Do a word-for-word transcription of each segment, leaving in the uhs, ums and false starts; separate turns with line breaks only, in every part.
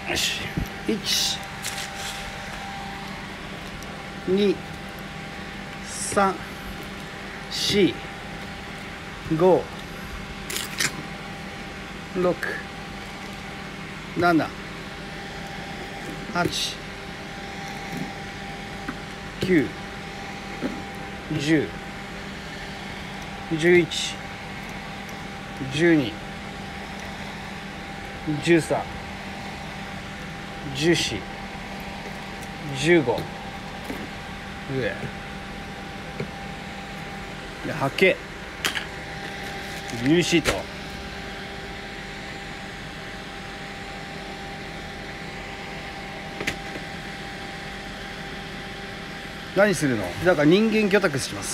よし、いちにさんしごろくななはちきゅうじゅうじゅういちじゅうにじゅうさんじゅうよんじゅうご上ではけビューシート何するの？だから人間魚拓します。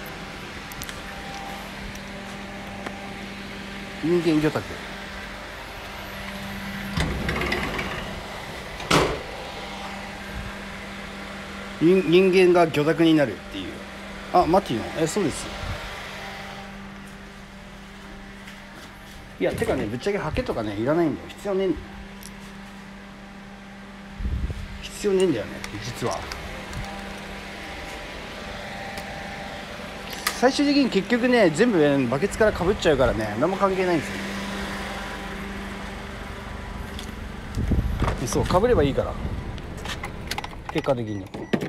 人間魚拓人, 人間が魚拓になるっていう。あ、マティのえそうです。いやてかね、ぶっちゃけハケとかねいらないんだよ。必要ねえんだよ。必要ねえんだよね実は。最終的に結局ね全部、ね、バケツからかぶっちゃうからね何も関係ないんですよ。そうかぶればいいから結果的に。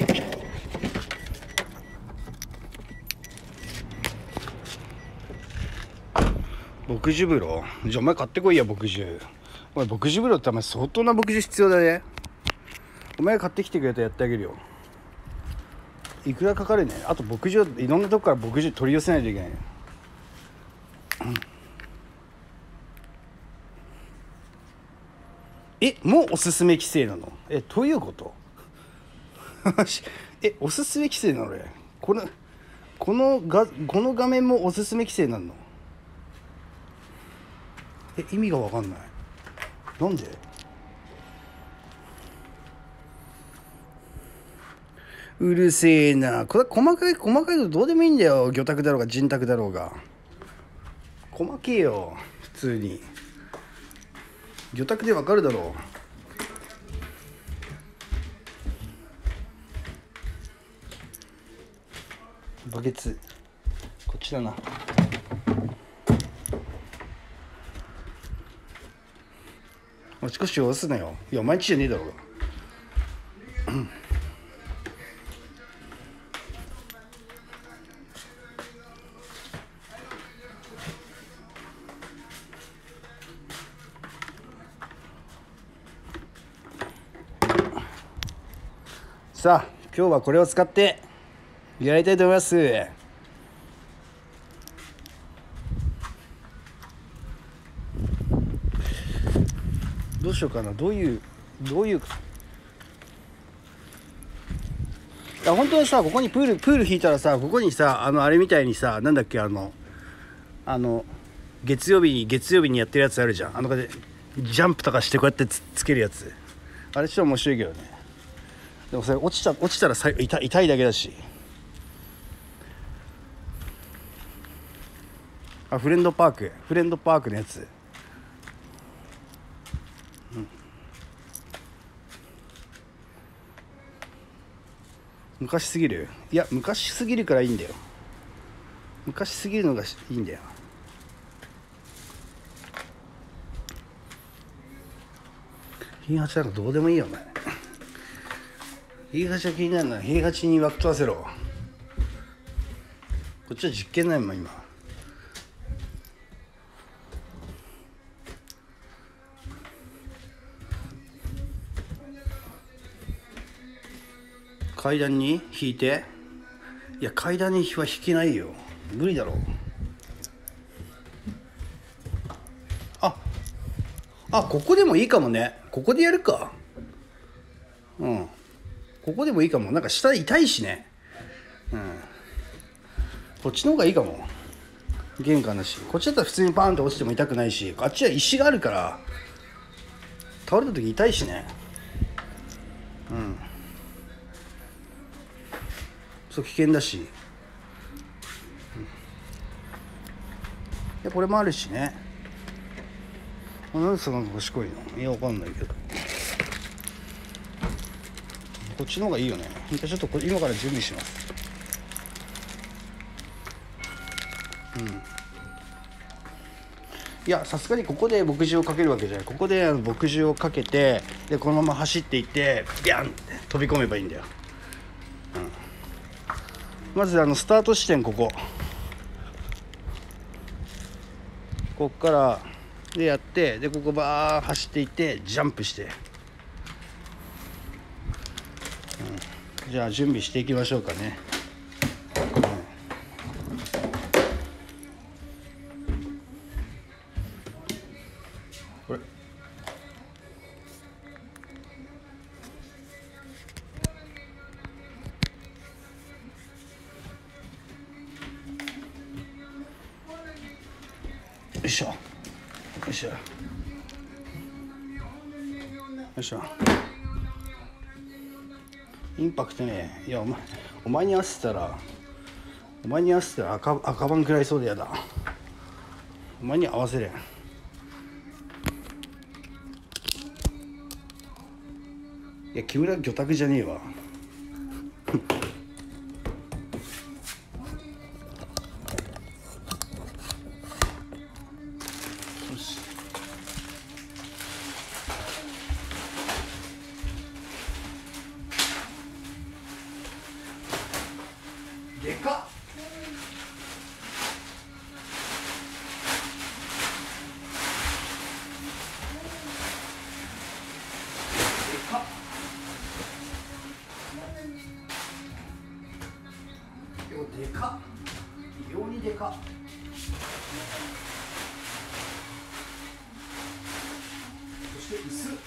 牧樹風呂じゃあお前買ってこいや牧樹。お前牧樹風呂ってお前相当な牧樹必要だね。お前が買ってきてくれたらやってあげるよ。いくらかかるね。あと牧樹いろんなとこから牧樹取り寄せないといけないよ、うん、えもうおすすめ規制なの？えどういうことえおすすめ規制なの？俺このこのがこの画面もおすすめ規制なの？え意味が分かんない。なんで？うるせえな。これ細かい細かいのどうでもいいんだよ。魚拓だろうが人拓だろうが細けえよ。普通に魚拓で分かるだろう。バケツこっちだな。あちこち押すなよ。いやお前んちじゃねえだろうが、うん、さあ今日はこれを使ってやりたいと思います。どうしようかな。どういうどういういや本当にさここにプールプール引いたらさここにさあのあれみたいにさなんだっけあのあの月曜日に月曜日にやってるやつあるじゃん。あのでジャンプとかしてこうやって つ, つけるやつ。あれちょっと面白いけどね。でもそれ落ちた落ちたらさ 痛, 痛いだけだし。あフレンドパークフレンドパークのやつ、うん、昔すぎる。いや昔すぎるからいいんだよ。昔すぎるのがいいんだよ。ひいはちなんかどうでもいいよね。ひいはちが気になるのはひいはちに枠取らせろ。こっちは実験ないもん今。階段に引いて。いや階段には引けないよ。無理だろう。ああここでもいいかもね。ここでやるか。うんここでもいいかも。なんか下痛いしね。うんこっちの方がいいかも。玄関だし。こっちだったら普通にパーンと落ちても痛くないし、あっちは石があるから倒れた時痛いしね。うんそう危険だし、でこれもあるしね。なんでそんな賢いの？いやわかんないけど。 こっちの方がいいよね。じゃあちょっとこれ今から準備します。うんいやさすがにここで墨汁をかけるわけじゃない。ここで墨汁をかけて、でこのまま走っていってビャンって飛び込めばいいんだよ。うん、まずあのスタート地点こここっからでやって、でここバー走っていってジャンプして、うん、じゃあ準備していきましょうかね。これよいしょよいしょよいしょ。インパクトね。いやお前お前に合わせたらお前に合わせたら赤赤番食らいそうでやだ。お前に合わせれん。いや木村魚拓じゃねえわ。でかっ。でかっ。よでかっ。異様にでかっ。そして薄っ。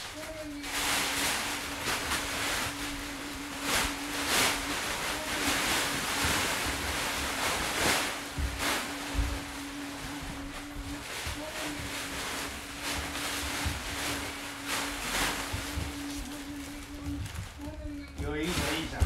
いいじゃんいいじゃん。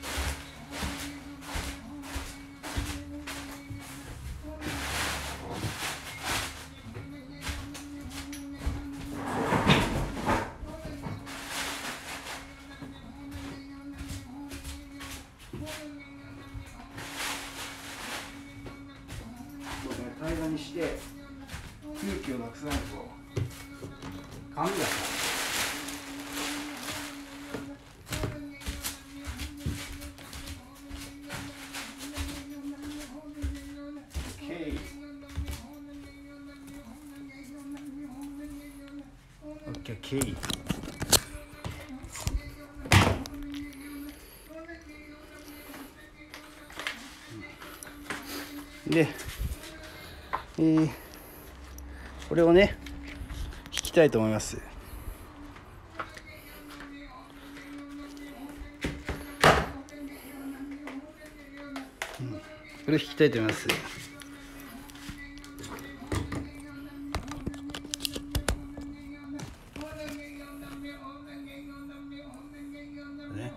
そうね、平らにして空気をなくさないと紙がさ。オッケーオッケー。で、えー、これをね引きたいと思います。うん、これを引きたいと思います。ね。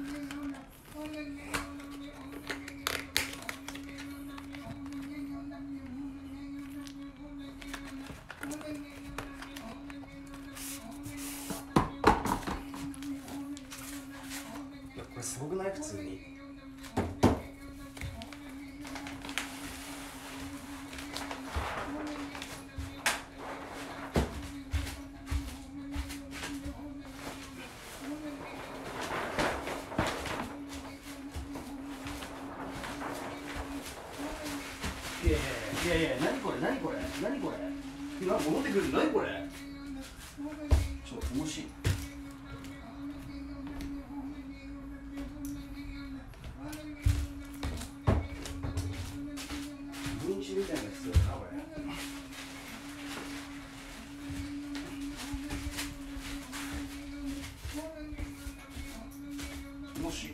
いやこれすごくない？普通に。いやいやいやいや、何これ何これ何これ、なんか戻ってくる。何これ、ちょっと面白い。分子みたいなのが必要だなこれ。もし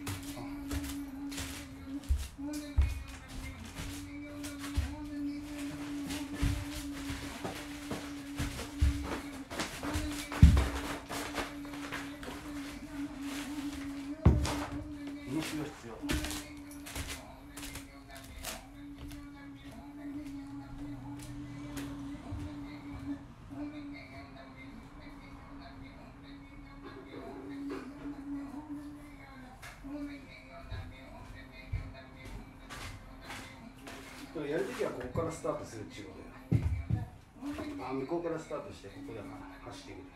からやるときはここからスタートするっていうことだよ。あ、向こうからスタートしてここだから走っていく。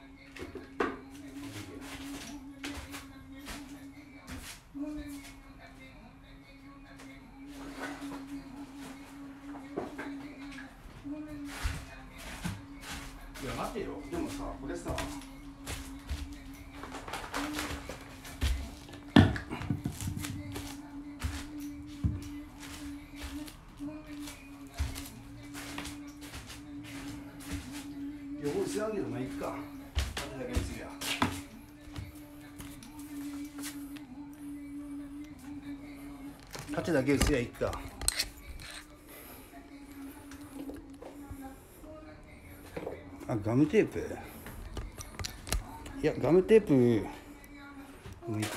いや待てよ、でもさ、これさ横薄らんけどまあいくか。縦だけにすりゃ縦だけ薄りゃいくか。あ、ガムテープ、いやガムテープもういいか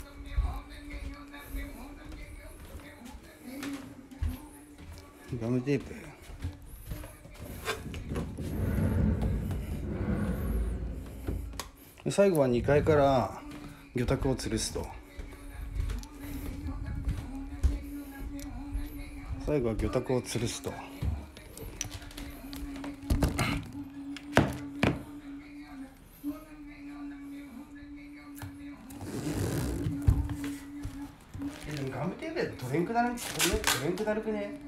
な。ガムテープ最後はにかいから魚拓を吊るすと。最後は魚拓を吊るすと。えでもガムテープやと取れんくなる、取れんくなるくね。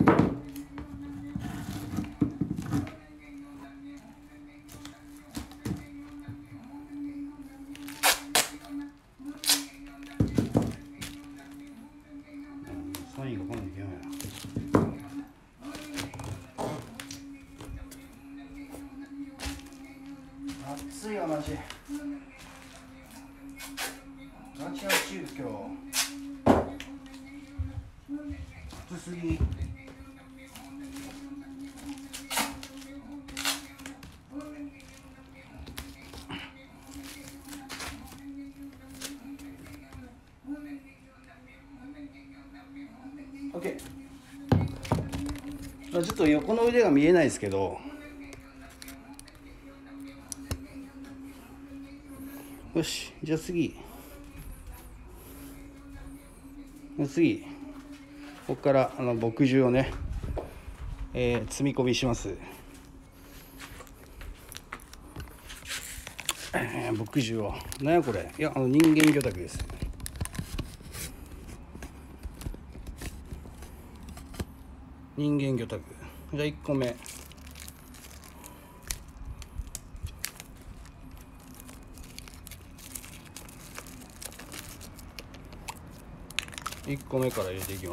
サインがこんなんいけないな。暑いよマジ。ガチ暑い今日。暑すぎ。オッケー。ちょっと横の腕が見えないですけど。よし、じゃあ次。次。ここからあの墨汁をね、えー、積み込みします。えー、墨汁を。なんやこれ。いや、あの人間魚拓です。人間魚拓。じゃあいっこめ。いっこめから入れていきます。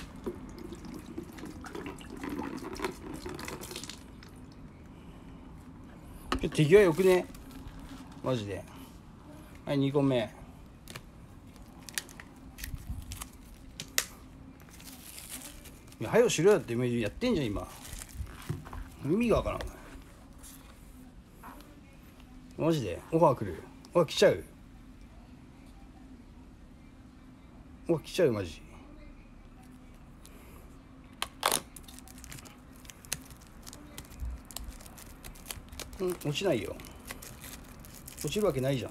手際よくねマジで。はい、にこめ。いや、はよしろよってやってんじゃん今。意味がわからん。マジでオファー来る。オファー来ちゃう。オファー来ちゃうマジ。うん、落ちないよ。落ちるわけないじゃん。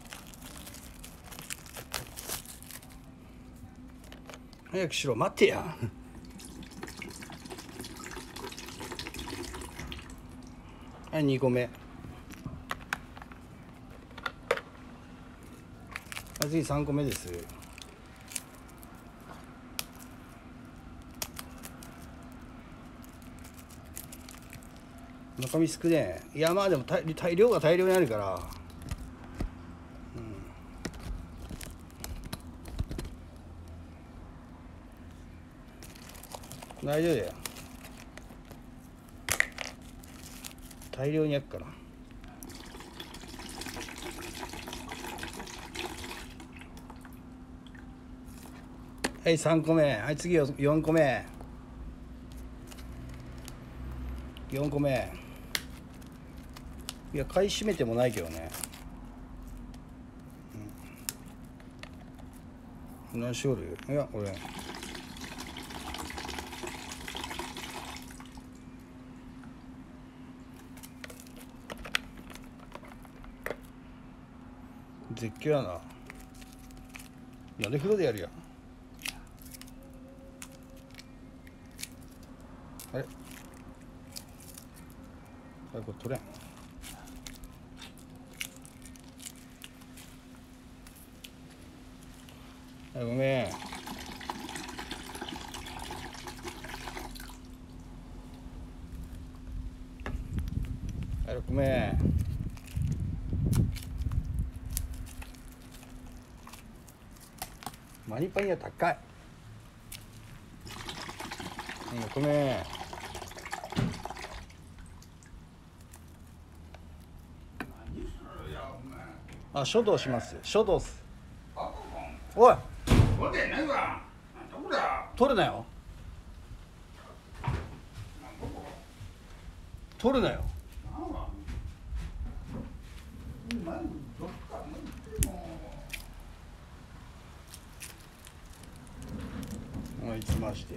早くしろ、待ってや。はい、にこめ。次さんこめです。中身少ねえ。いやまあでも 大, 大量が大量にあるから、うん、大丈夫だよ。大量にあるから。はいさんこめ。はい次よんこめ。よんこめ。いや買い占めてもないけどね。うん、何しおる。いや俺絶叫やな。なんで風呂でやるやん。 あれあれこれ取れん。あごめん。あごめん。マニパニは高い。ごめん。あ、書道します。書道っす。おい。取るなよ。取るなよ。あいつまして。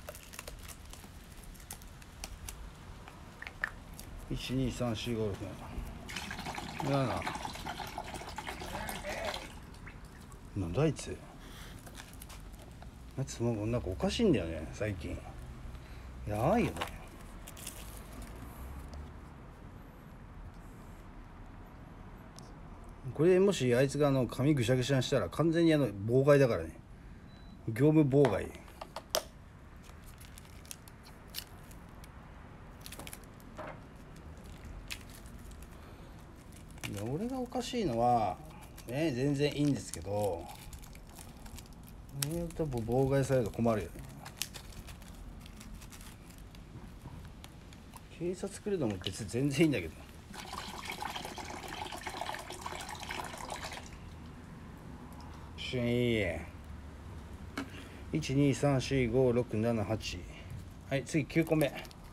いちにさんしごろくなな。なんだあいつ。あいつもうなんかおかしいんだよね最近。やばいよね。これもしあいつがあの髪ぐしゃぐしゃにしたら完全にあの妨害だからね。業務妨害。俺がおかしいのはね、全然いいんですけど、えー、と妨害されると困るよね。警察来るのも別に全然いいんだけど。しいいちにさんしごろくななはち。はい、次きゅうこめ。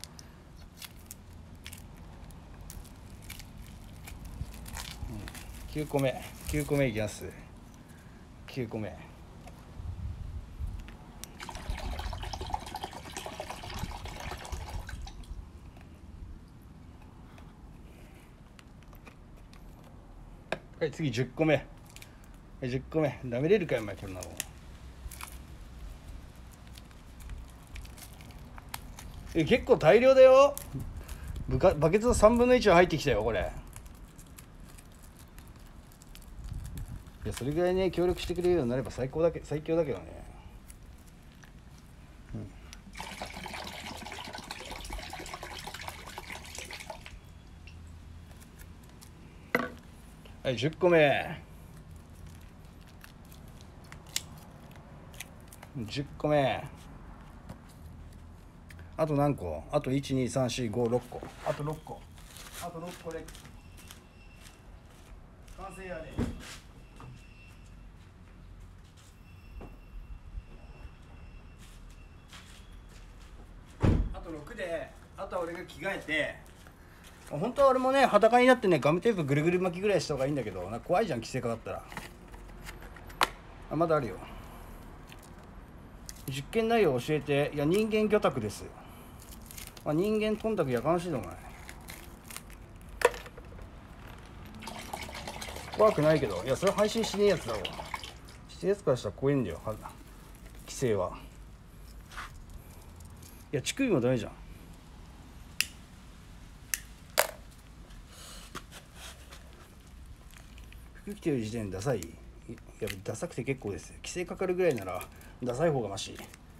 きゅうこめきゅうこめいきます。きゅうこめ。はい、次じゅっこめ。じゅっこめ。ダメれるかよお前こんなの。え結構大量だよ。バケツのさんぶんのいちは入ってきたよこれ。いやそれぐらいね協力してくれるようになれば最高だけ最強だけどね。うん、はいじゅっこめ。じゅっこめ。あと何個？あといちにさんしごろっこ。あとろっこ。あとろっこで完成やね。あとろくで、あとは俺が着替えて、本当は俺もね裸になってねガムテープぐるぐる巻きぐらいした方がいいんだけど、なんか怖いじゃん規制かかったら。あまだあるよ。実験内容を教えて。いや人間魚拓です。まあ、人間忖度やかましいのお前。怖くないけど、いやそれ配信しねえやつだろ。してるやつからしたら怖いんだよ規制は。いや乳首もダメじゃん。服着てる時点でダサい。いやダサくて結構です。規制かかるぐらいならダサい方がマシ。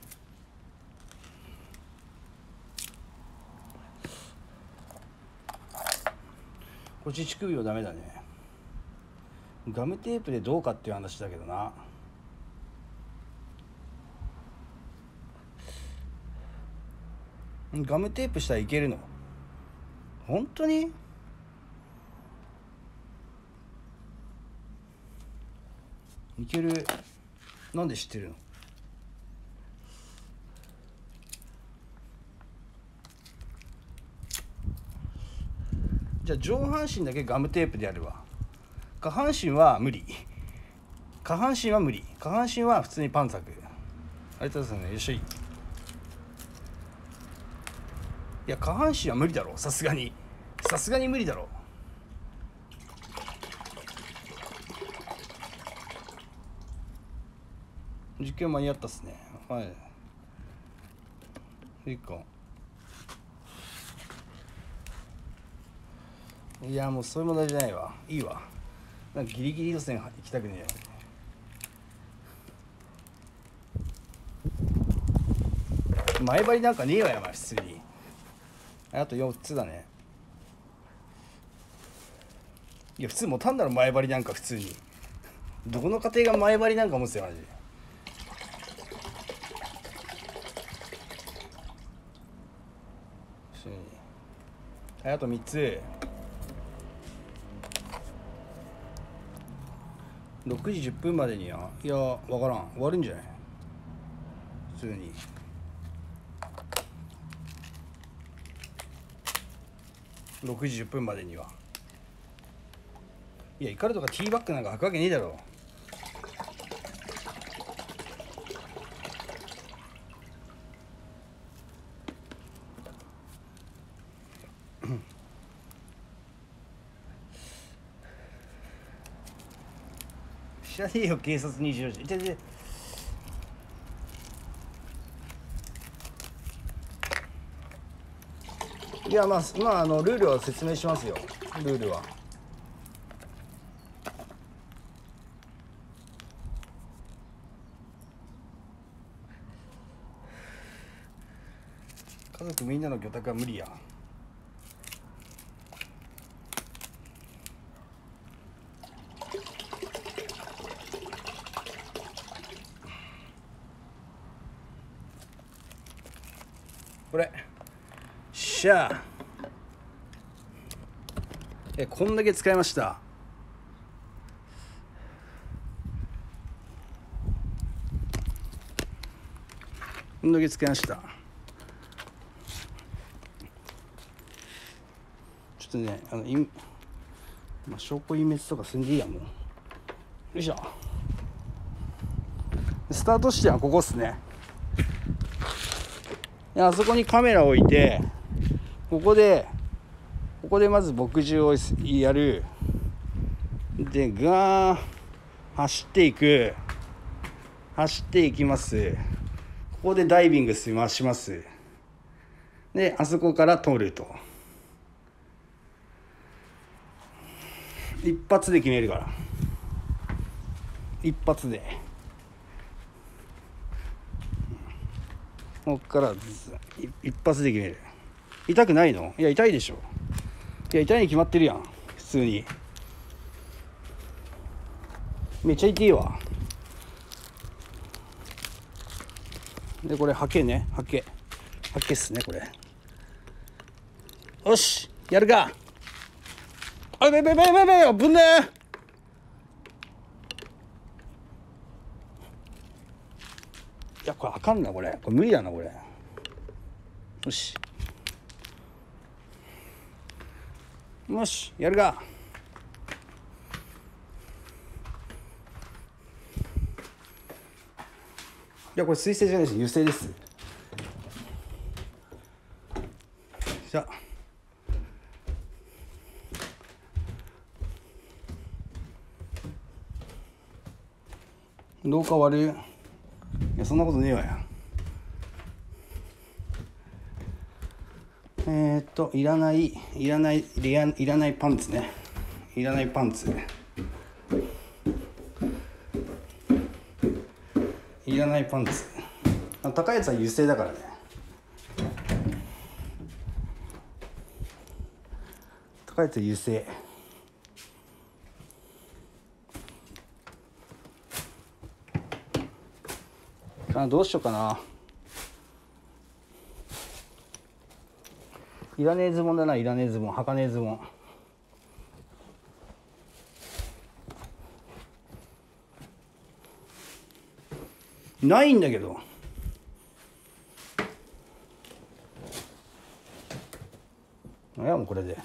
こっち乳首はダメだね。ガムテープでどうかっていう話だけどな。ガムテープしたらいけるの？本当に？いける。なんで知ってるの？じゃあ上半身だけガムテープでやるわ。下半身は無理。下半身は無理。下半身は普通にパンツ履く。ありがとうございますね。よっしゃい。いや下半身は無理だろさすがに。さすがに無理だろ。実験間に合ったっすね。はい。いいか。 いやもうそういう問題じゃないわ。いいわ。なんかギリギリ予選行きたくねえよ。前張りなんかねえわよ、まあ、普通に。あとよっつだね。いや普通もう単なる前張りなんか普通に。どこの家庭が前張りなんか持つよマジで。はい、あとみっつ。ろくじじゅっぷんまでには、いやわからん、終わるんじゃない、普通に。ろくじじゅっぷんまでには。いやイカルとかティーバッグなんか履くわけねえだろ。知らねえよ警察にじゅうよじ。いてていやまあまああのルールは説明しますよ。ルールは家族みんなの魚拓は無理や。これしゃあえこんだけ使いました。こんだけ使いました。ちょっとねあのい、まあ、証拠隠滅とかすんでいいやもう。よいしょ。スタート地点はここっすね。あそこにカメラを置いて、ここでここでまず墨汁をやる。でガー走っていく走っていきます。ここでダイビングします。であそこから通ると一発で決めるから。一発でこっから一発で決める。痛くないの？いや痛いでしょ。いや痛いに決まってるやん普通に。めっちゃ痛いわ。でこれハケね、ハケハケっすねこれ。よしやるか。あべべべべべぶんねー。いやこれあかんな、これこれ無理だなこれ。よしよしやるか。いやこれ水性じゃないし油性です。じゃあ廊下割る。いやそんなことねえわや。えー、っといらないいらないいらいらないパンツね。いらないパンツいらないパンツ。あ高いやつは油性だからね。高いやつは油性。あどうしようかな。いらねえズボンだな。いらねえズボン、履かねえズボン。ないんだけど。いやもうこれで。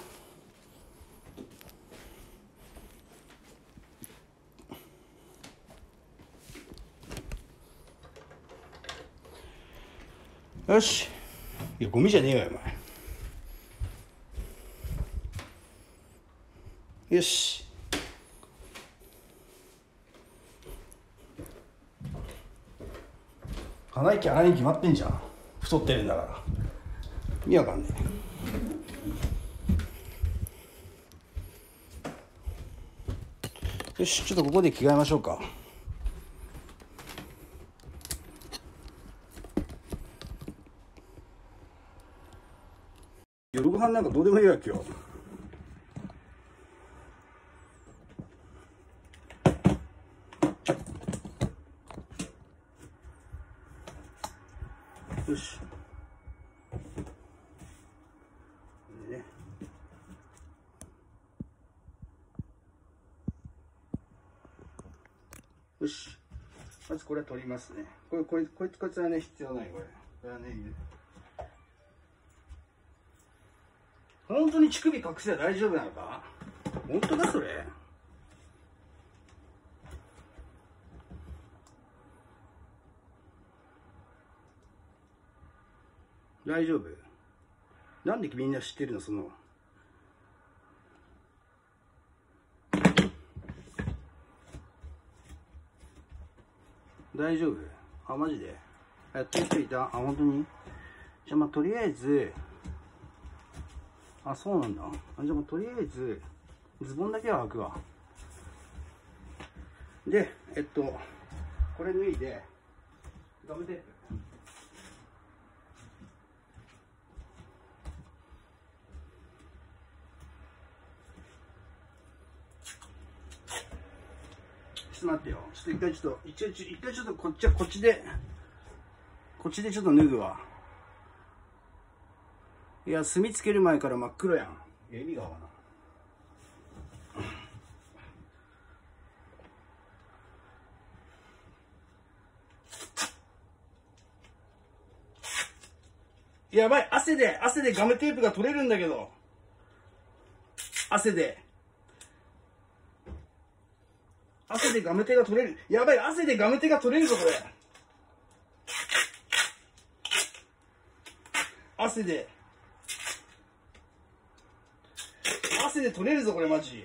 よし。いやゴミじゃねえわよお前。よし。鼻息荒いに決まってんじゃん。太ってるんだから。意味わかんねえ。 よし、ちょっとここで着替えましょうか。夜ご飯なんかどうでもいいわ今日。よし。ね、よし。まずこれは取りますね。これ、これ、こいつ、こいつはね、必要ない、これ。これはね、いる。本当に乳首隠せば大丈夫なのか？本当だそれ？大丈夫？なんでみんな知ってるのその。大丈夫？あ、マジでやってる人いた？あ、本当に？じゃあまあとりあえず、あ、そうなんだ。あ、じゃあもうとりあえずズボンだけは履くわ。で、えっとこれ脱いでガムテープ。ちょっと待ってよ。ちょっと一回ちょっと一回一回ちょっとこっちはこっちでこっちでちょっと脱ぐわ。いや、墨つける前から真っ黒やん。意味がわからん。やばい、汗で、汗でガムテープが取れるんだけど。汗で。汗でガムテが取れる。やばい、汗でガムテが取れるぞ、これ。汗で。汗で取れるぞ、これ、マジ。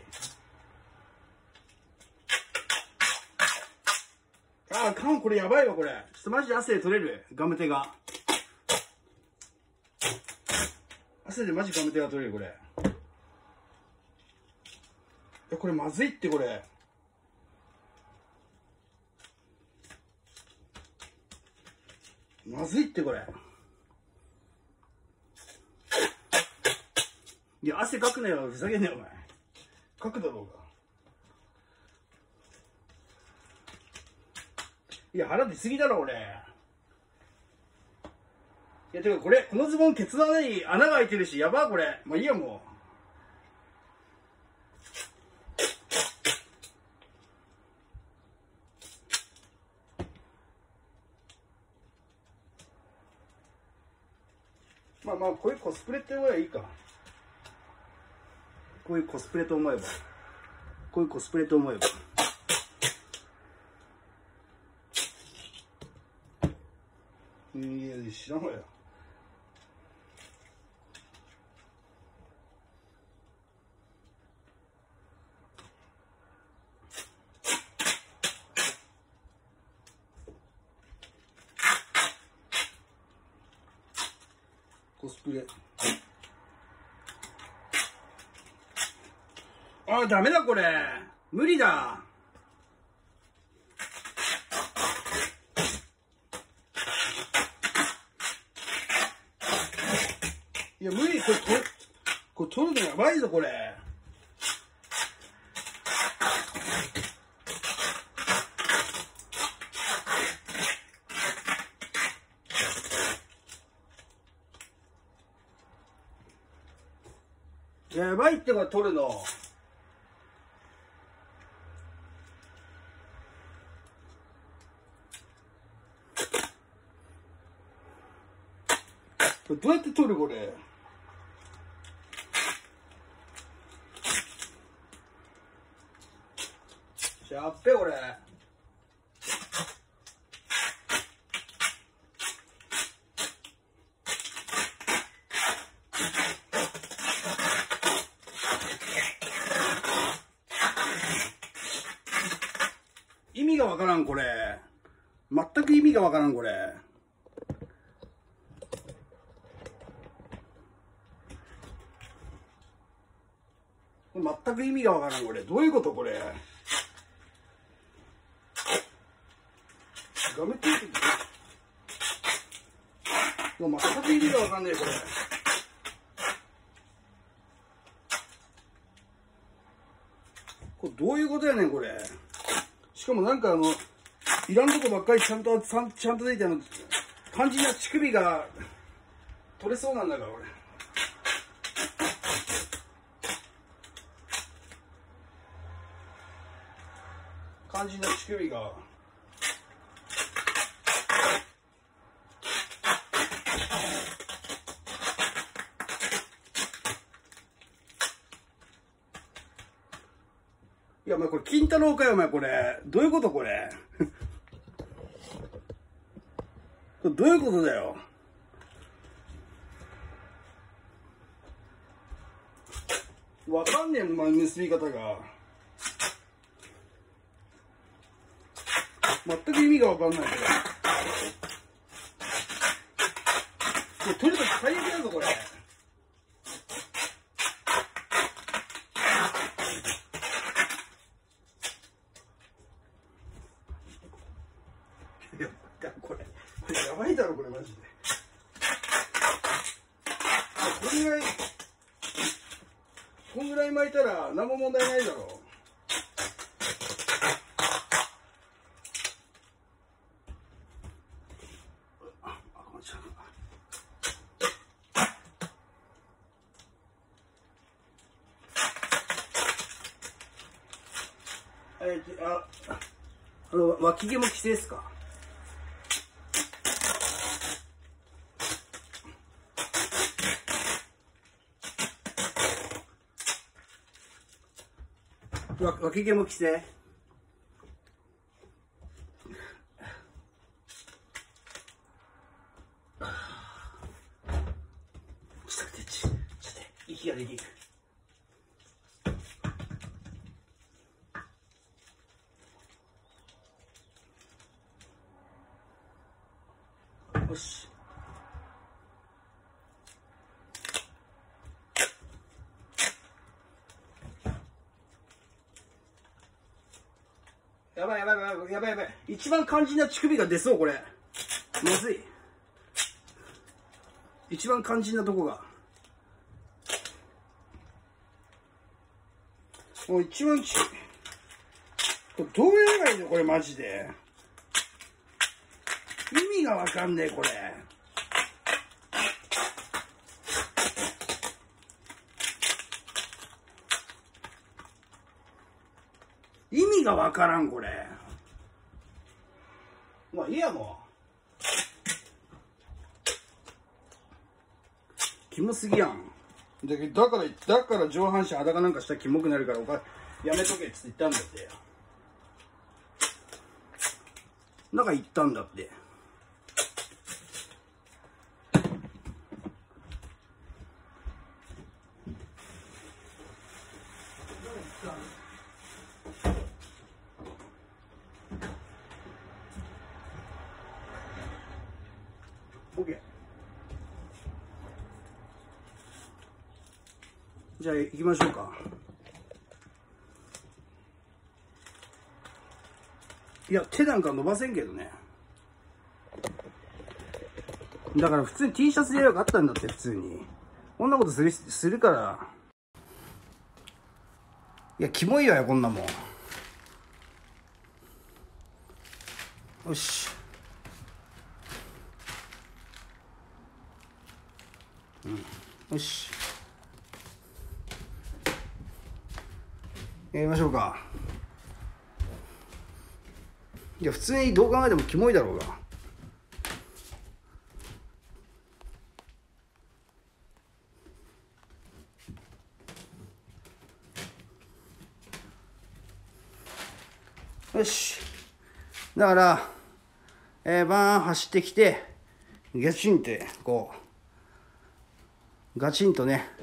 ああ、かん、これやばいわ、これ。ちょっとマジで汗で取れる。ガムテが。汗でマジガムテが取れる、これ。いや、これまずいって、これ。まずいって、これ。いや、汗かくなよ、ふざけんなよ、お前。かくだろうが。いや、腹出すぎだろ、俺。いや、てか、これ、このズボン、ケツの穴に穴が開いてるし、やば、これ。まあ、いいや、もう。まあまあ、こういうコスプレって思えばいいか。こういうコスプレと思えば。こういうコスプレと思えば。いや、知らんわよ。コスプレ。ああ、ダメだこれ。無理だ。いや、無理。これ、これ、これ取るのやばいぞ、これ。やばいってこれ取るの。これどうやって取るこれ。やっべこれ。意味がわからんこれ。全く意味がわからんこれ。全く意味がわからんこれ。どういうことこれ。 ガムテープもうまったく意味がわかんねえこれ。これどういうことやねんこれ。しかもなんかあのいらんとこばっかりちゃんとちゃんと出てあの肝心な乳首が取れそうなんだから俺。肝心な乳首が。いやお前これ金太郎かよお前これ。どういうことこれ。これどういうことだよ。わかんねえもん、結び方が。全く意味がわかんないけど。これ取るとき最悪だぞこれ。いやこれこれやばいだろこれマジで。これぐらいこんぐらい巻いたら何も問題ないだろう。えー、ああの脇毛も規制ですか。わ脇毛も規制。ちょっと待って、ちょっと待って、息ができる。よし。やばいやばいやばいやばいやばい。一番肝心な乳首が出そうこれ。まずい。一番肝心なとこが。もう一番ち、これどうやればいいのこれマジで。意味がわかんねえこれ。意味がわからんこれ。まあいいやもう。キモすぎやん。だだからだから上半身裸なんかしたらキモくなるからおかやめとけっつって言ったんだって。だから言ったんだって。OK。じゃあ行きましょうか。いや手なんか伸ばせんけどね。だから普通に T シャツでやればよかったんだって。普通にこんなことするするから。いやキモいわよこんなもん。よし。うん、よし。やりましょうか。いや普通にどう考えてもキモいだろうが。よし。だから、えー、バーン走ってきてガチンってこうガチンとね、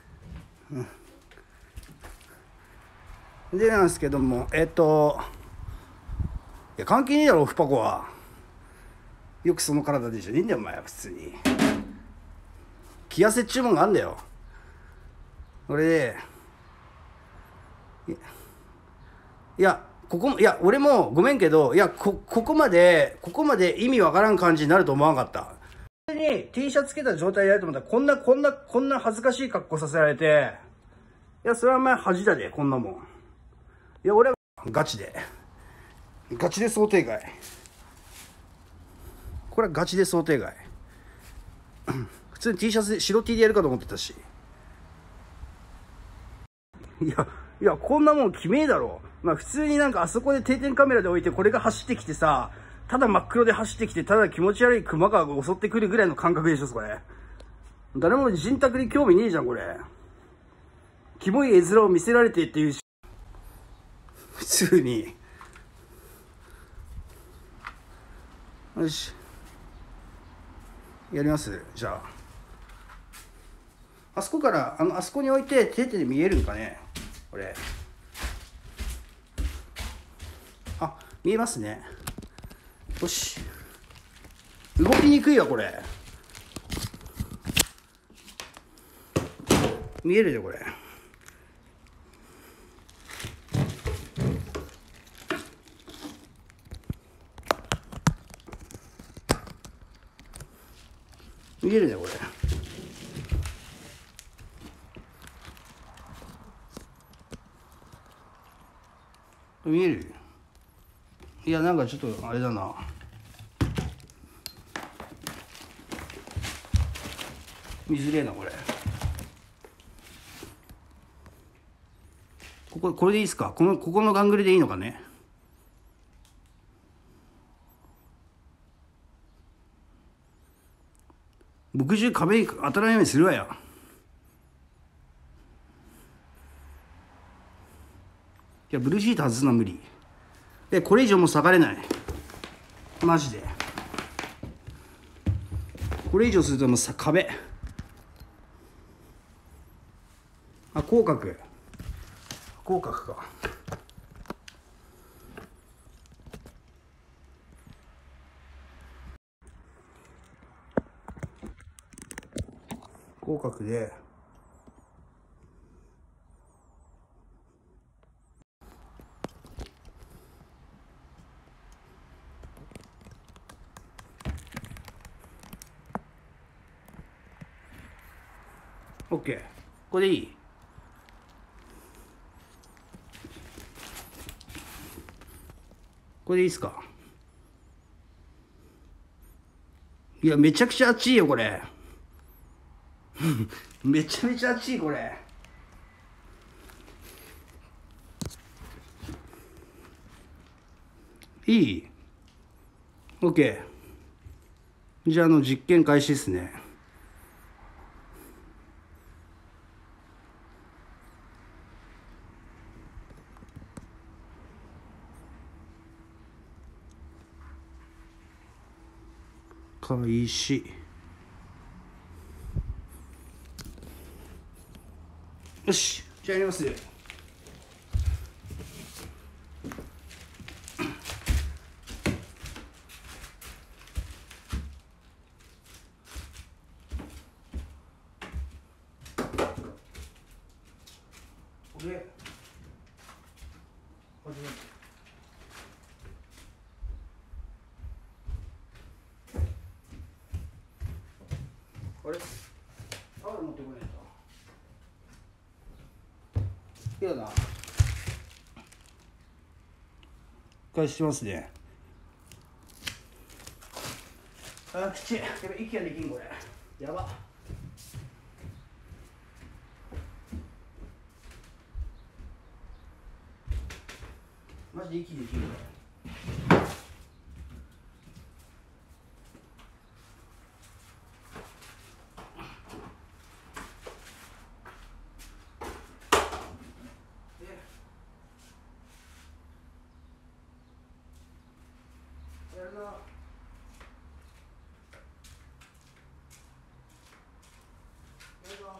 うん、でなんですけども、えっといや関係ねえだろオフパコは。よくその体でじゃねえんだよお前は。普通に気痩せっちゅうもんがあんだよ。これでいやここ、いや、俺もごめんけど、いや、こ、ここまで、ここまで意味わからん感じになると思わなかった。普通に T シャツつけた状態でやると思ったら、こんな、こんな、こんな恥ずかしい格好させられて、いや、それはお前恥だで、こんなもん。いや、俺はガチで。ガチで想定外。これはガチで想定外。普通に T シャツで、白 T でやるかと思ってたし。いや、いや、こんなもん決めえだろ。まあ普通になんかあそこで定点カメラで置いて、これが走ってきてさ、ただ真っ黒で走ってきて、ただ気持ち悪い熊が襲ってくるぐらいの感覚でしょ、それ。誰も人宅に興味ねえじゃん、これ。キモい絵面を見せられてっていうし、普通に。よし。やりますじゃあ。あそこから、あの、あそこに置いて、手で見えるんかねこれ。あ、見えますね。よし。動きにくいわ、これ。見えるで、これ。見えるね、これ。見える？いや、なんかちょっとあれだな。見づれえな、これ。ここ、これでいいですか？この、ここのガングルでいいのかね？墨汁壁に当たらないようにするわや。いや、ブルーシート外すのは無理。で、これ以上もう下がれない。マジで。これ以上するともうさ、壁。あ、口角。口角か。口角で。オッケー。これでいい？これでいいっすか？いや、めちゃくちゃ熱いよ、これ。めちゃめちゃ熱い、これ。いい？ OK。じゃあ、あの、実験開始ですね。開始。よし、じゃあやります。これ、始めて。あれタオル持ってこないと。いやな。開始しますね。あ、きちい。やばい、息ができん、これ。やば。マジで息できん、これ。やるな。やるぞ。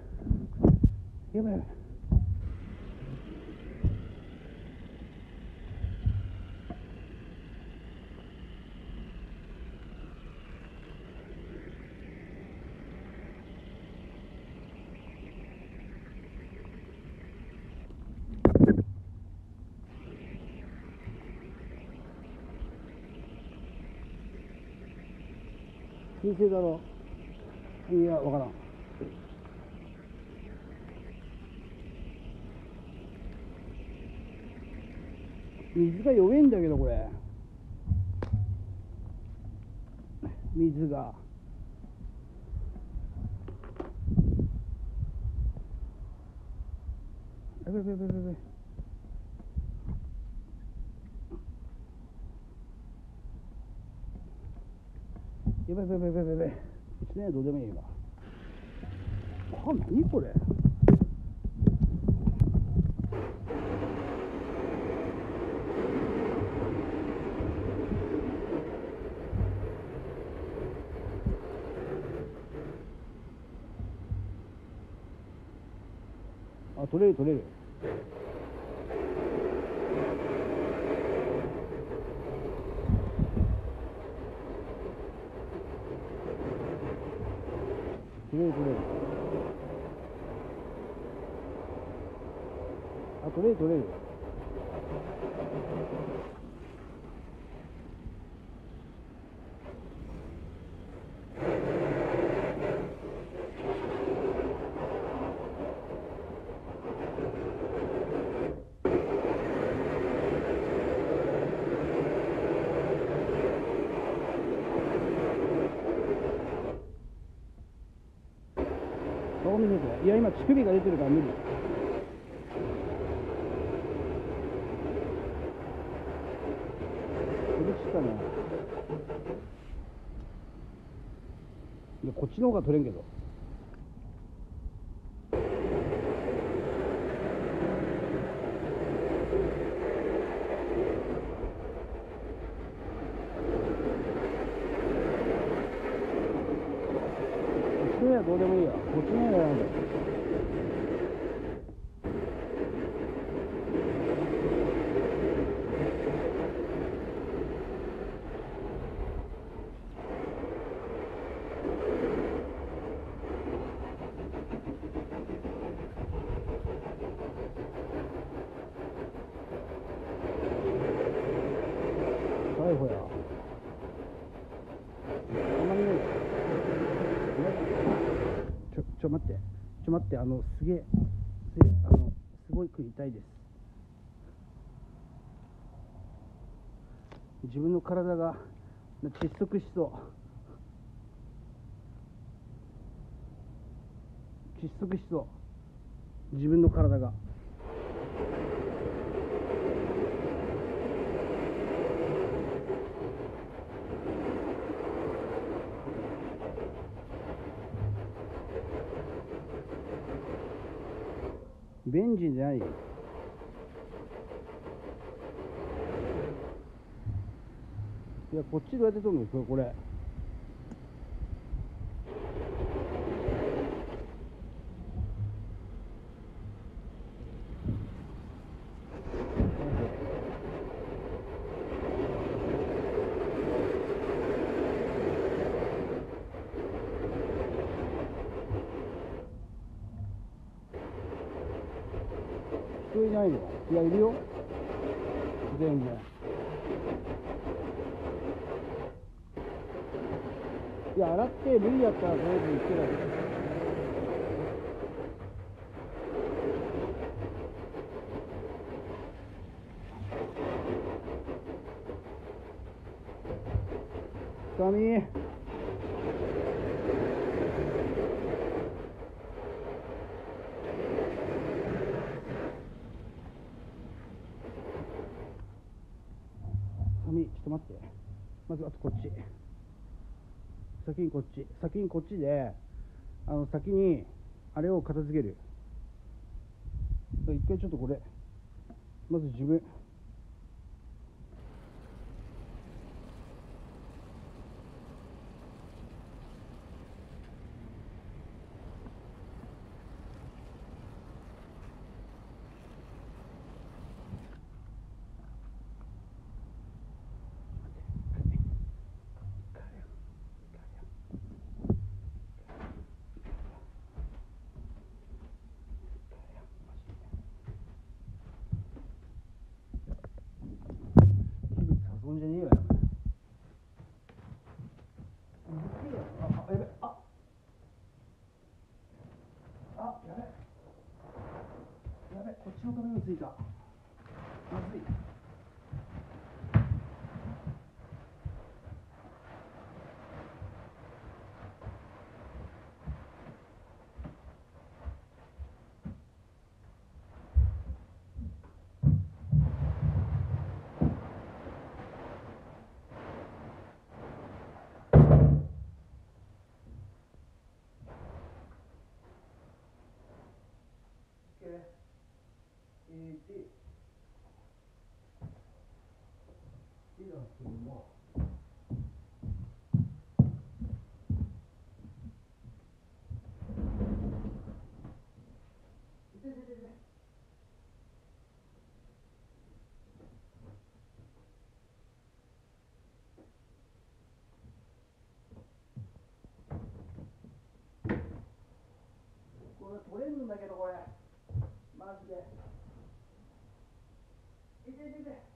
やばいやばい。水性だろ。いや、わからん。水が弱いんだけど、これ。水が。やべやべやべやべ。やばいやばいやばいやばいやばい。うちね、どうでもいい今。あ、何これ。あ、取れる取れる。取れる取れる。あ、取れる取れる。顔見せて。いや、今乳首が出てるから無理。飛び散ったね。いや、こっちの方が取れんけど。 はどうでもいいや。こっちの部屋なんだよ。逮捕や。あんまりね。ちょ、ちょ待って。ちょ待って、あの、すげえ、すげえ、あの、すごく痛いです。自分の体が窒息しそう。窒息しそう。自分の体が。ベンジンじゃない。いや、こっちどうやって取るのこれ。人いないの？いや、いるよ。全然。いや、洗って無理やったらとりあえず行ってない。深見。深見、ちょっと待って。まずあとこっち。先にこっち。先にこっちで、あの、先に、あれを片付ける。一回ちょっとこれ、まず自分。遊んじゃねえよ。あ、やべ、あ、あ、やべ、やべ、こっちの壁についた。まずい。えー、で、でなんていうのは、ででででこれ取れるんだけど、これマジで。いていていて。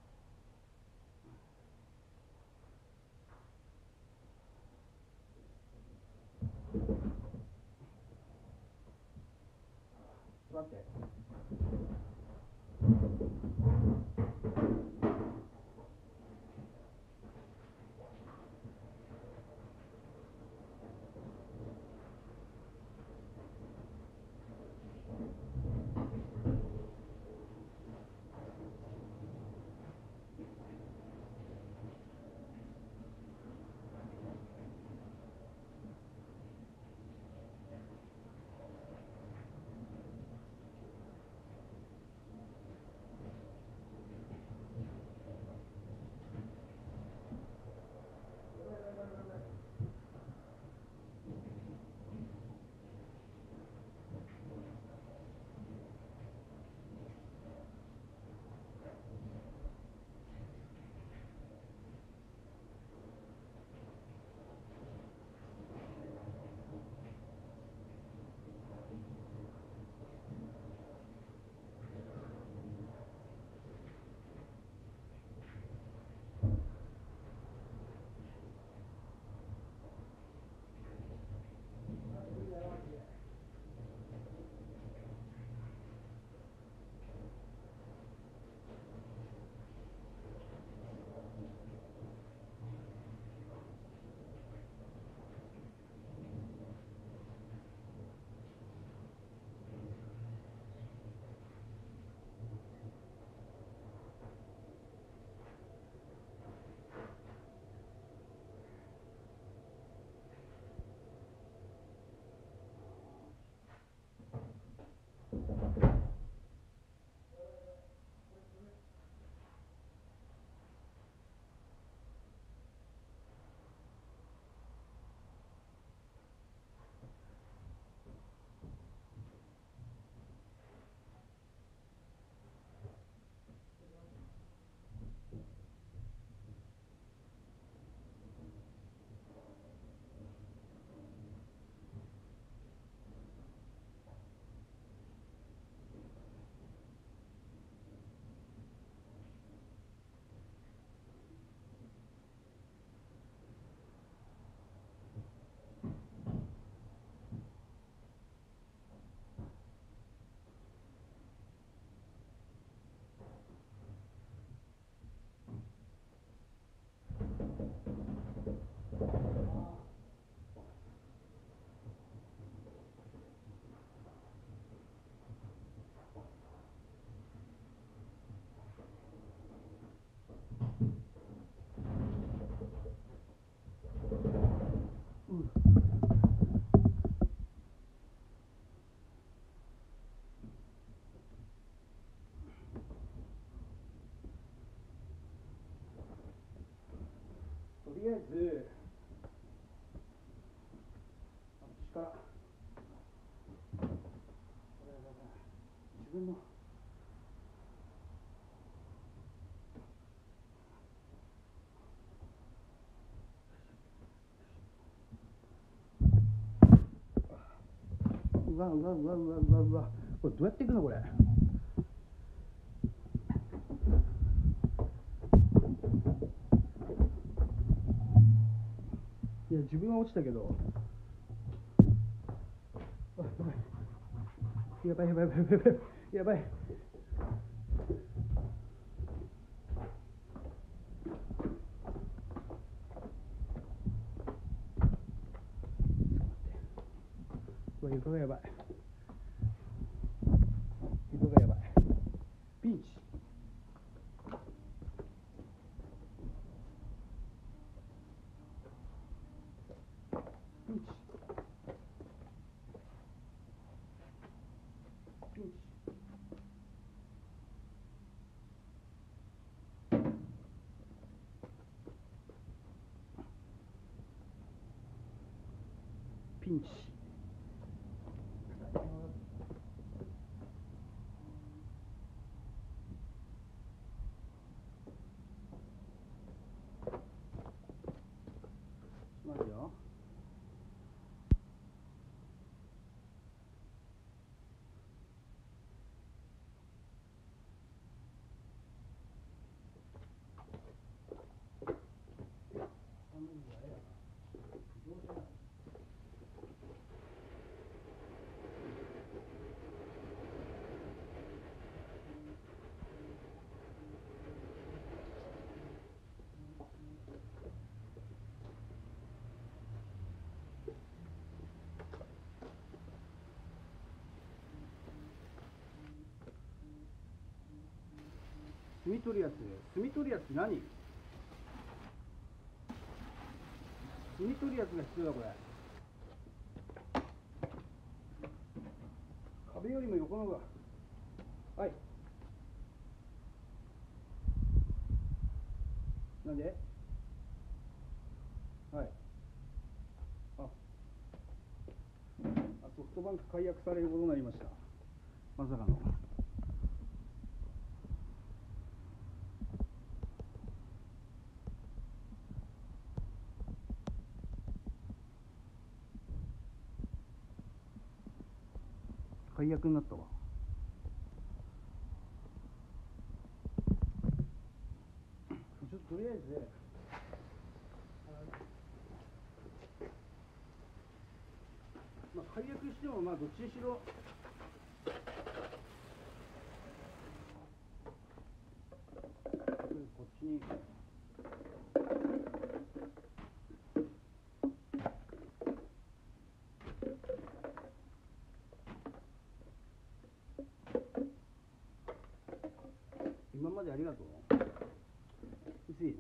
待って。 えず私からこれだな、自分のうわうわうわうわうわうわ、これどうやっていくのこれ。いや自分は落ちたけど、やばいやばいやばいやばいやばいやばい。これ床がやばい、床がやばい。ピンチピンチピンチ。ピンチ。しますよ。寒いんだよ。不動じゃない。炭取るやつ、炭取るやつ何？炭取るやつが必要だこれ。壁よりも横のが。はい。なんで？はい。あ、あソフトバンク解約されることになりました。まさかの。解約になったわ。ちょっととりあえずまあ解約してもまあどっちにしろこっちに今までありがとう。薄いな。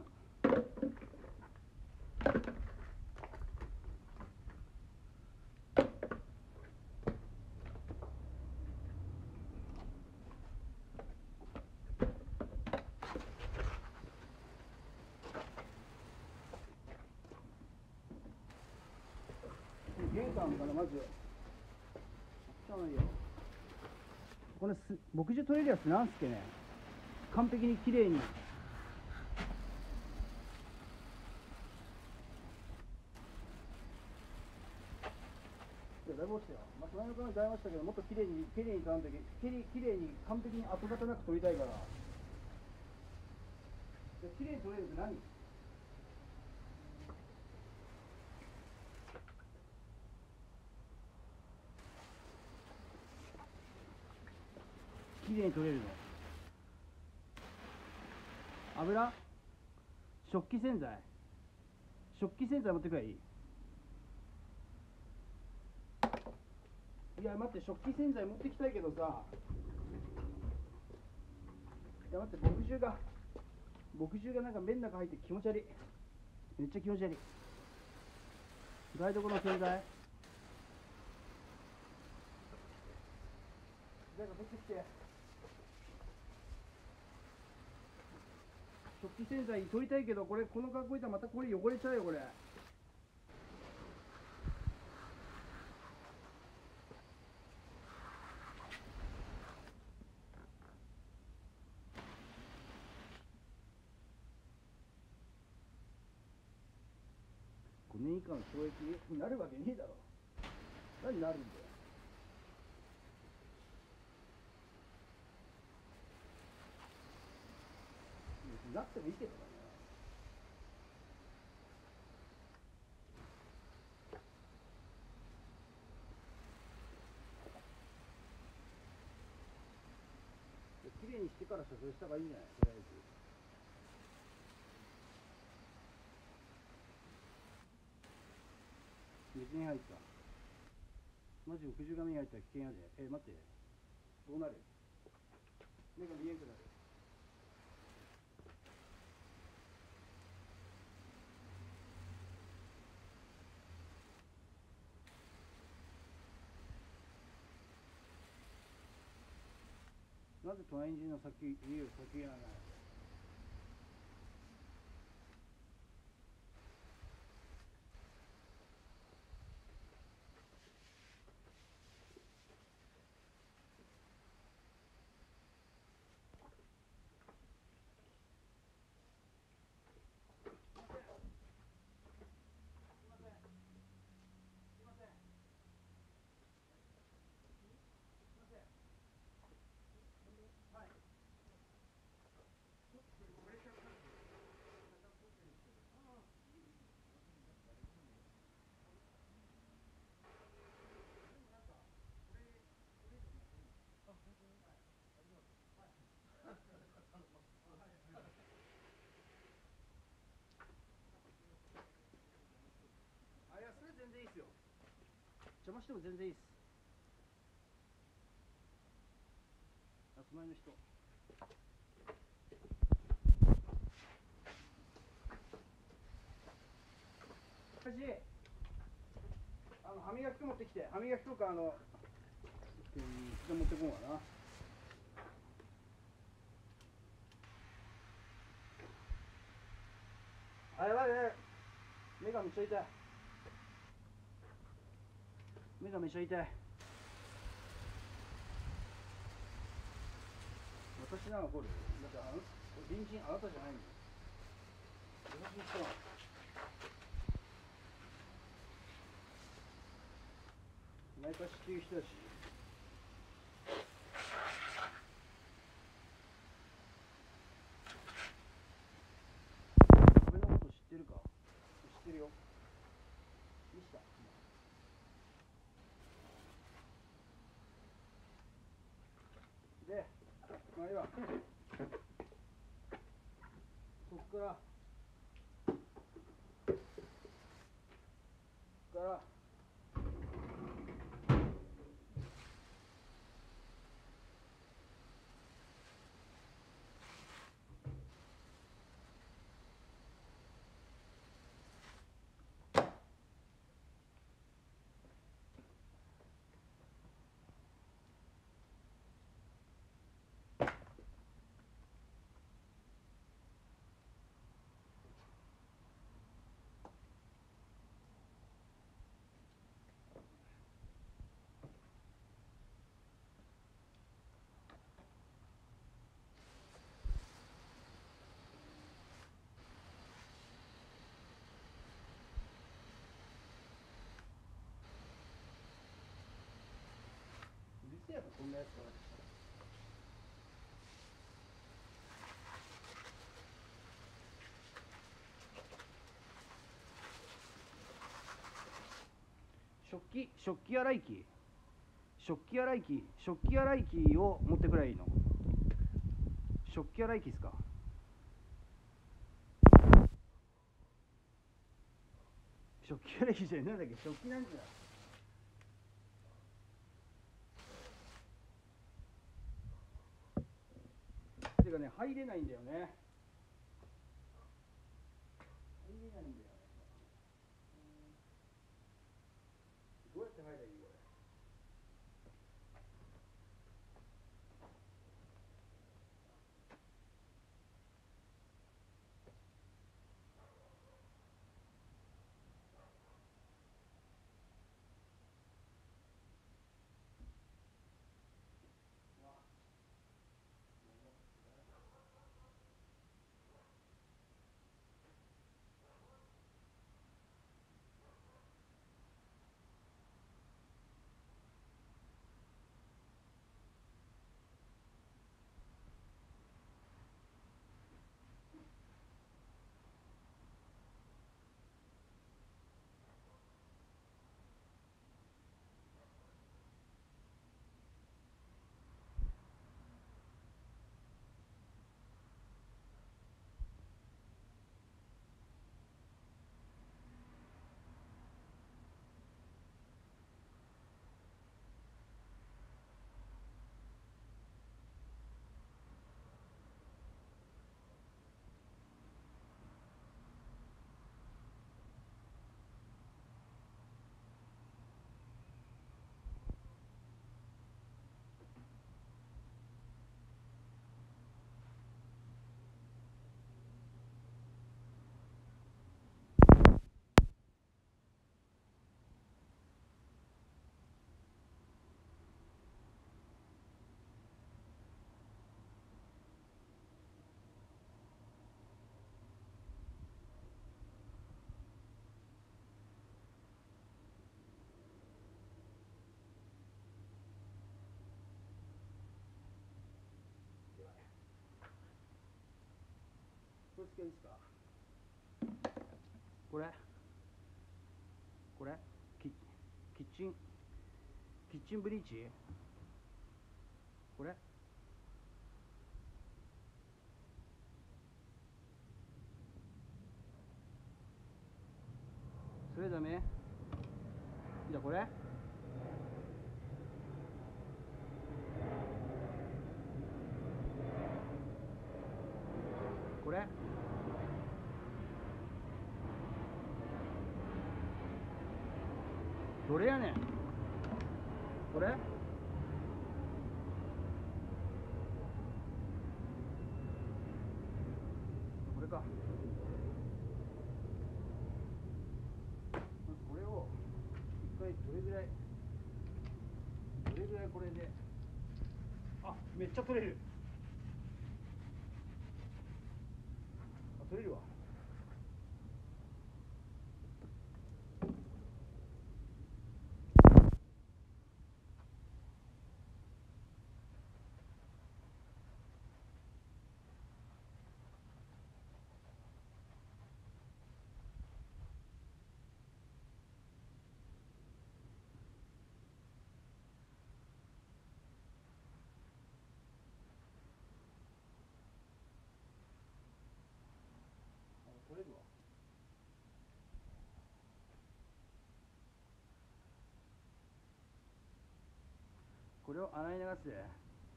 玄関からまずしゃあないよ。これす牧場取れるやつなんすっけね。完璧に綺麗に。だいぶ落ちたよ。まあ、隣の子に買いましたけど、もっと綺麗に綺麗に取らんとき、綺麗綺麗に完璧に跡形なく取りたいから。で綺麗に取れるって何？綺麗に取れるの。油？食器洗剤？食器洗剤持ってくればいい？いや待って、食器洗剤持ってきたいけどさ。いや待って、牧汁が牧汁がなんか麺の中入って気持ち悪い。めっちゃ気持ち悪い。台所の洗剤誰か取ってきて。 食器洗剤取りたいけど、これこの格好いたらまたこれ汚れちゃうよこれ。ごねん以下の懲役になるわけねえだろ。何なるんだよ。なってもいいけどね。きれいにしてから処分した方がいいんじゃない、とりあえず。水に入った。マジでくじゅうが目に入ったら危険やで。え、待って。どうなる？目が見えんくなる。なぜ隣人の先、家を先やらない。あ、いや、それ全然いいっすよ。邪魔しても全然いいっす。あ、隣の人。あの歯磨き粉持ってきて、歯磨き粉かあの、うん、一度持ってこうかな。あ、やばいね。目がめっちゃ痛い。目がめっちゃ痛い。私なら怒る。だってあの隣人あなたじゃないんだよ。私にしたら内科支給したし。俺のこと知ってるか？知ってるよ。見した。で、まあいいわ。そっからそっからうるせえやろ、こんなやつは。食器、食器洗い機食器洗い機食器洗い機を持ってくらいいの。食器洗い機ですか？食器洗い機じゃないんだっけ、食器なんじゃない。てかね、入れないんだよね。入れないんだよね。どうやって入ればいいこれ。 付けですか。これこれキキッチンキッチンブリーチ、これそれダメ。じゃあこれこれどれやねん。これこれか。まずこれを一回どれぐらいどれぐらいこれで、あ、めっちゃ取れる。あ、取れるわ。取れるわ。これを洗い流すで。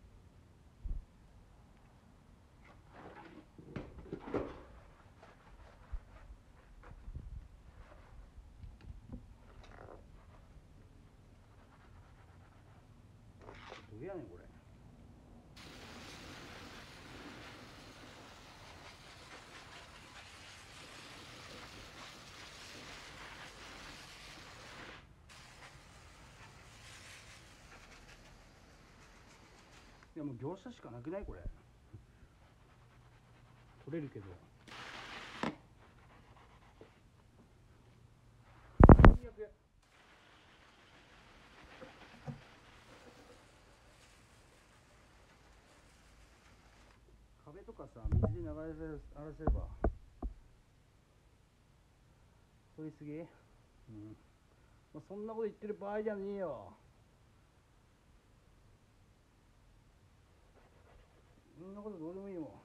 どれやねんこれ。いやもう業者しかなくないこれ。取れるけど最悪。壁とかさ、水で流れ荒らせれば。取りすぎ、うん、まあ、そんなこと言ってる場合じゃねえよ。そんなことどうでもいいもん。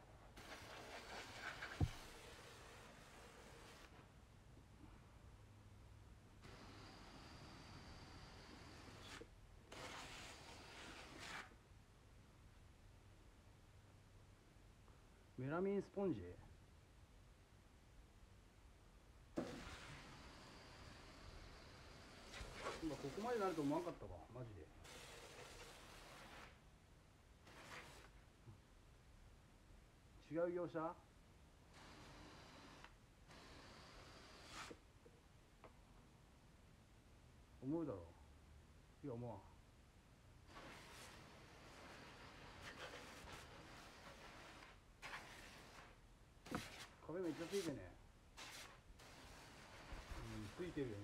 メラミンスポンジ、今ここまでなると思わんかったわマジで。違う業者思うだろう。いや思わん。壁めっちゃついてね。うん、ついてるよね。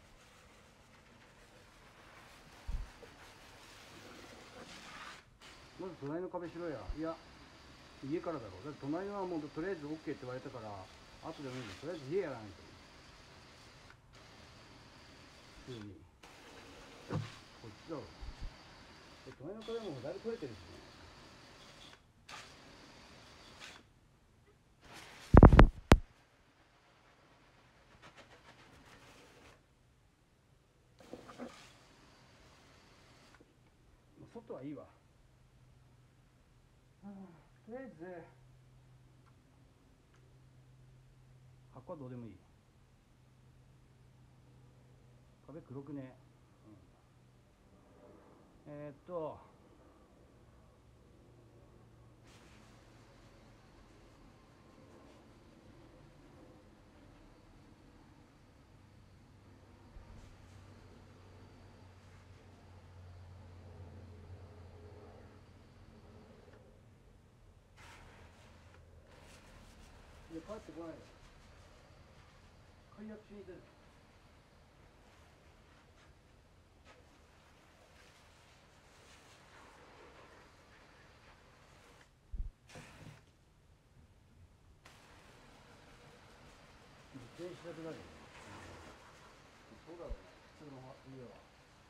まず隣の壁しろや。いや家からだろう。だって隣のはもうとりあえず OK って言われたから後でもいいんだ。とりあえず家やらないと。普通にこっちだろ。隣の壁もだいぶ取れてるしね。外はいいわ。とりあえず箱はどうでもいい。壁黒くね、うん、えー、っといや帰ってこないよ。解約しに行ってる。 電子だけなるよね。そうだろうね、普通の家は。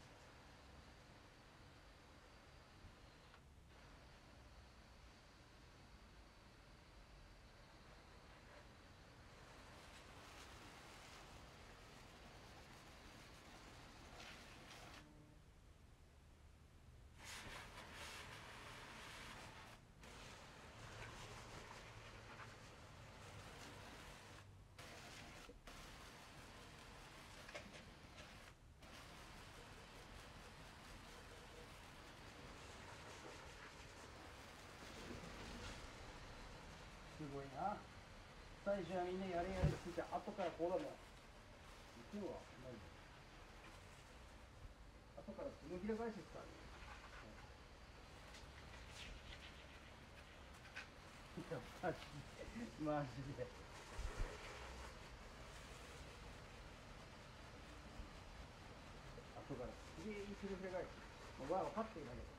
すごいな。最初はみんなやれやれって言って、後からこうだもん。行くわ。後から手のひら返しですからね。いや、マジで。マジで。後からすげえいい手のひら返し。もうわ、分かってるだけど。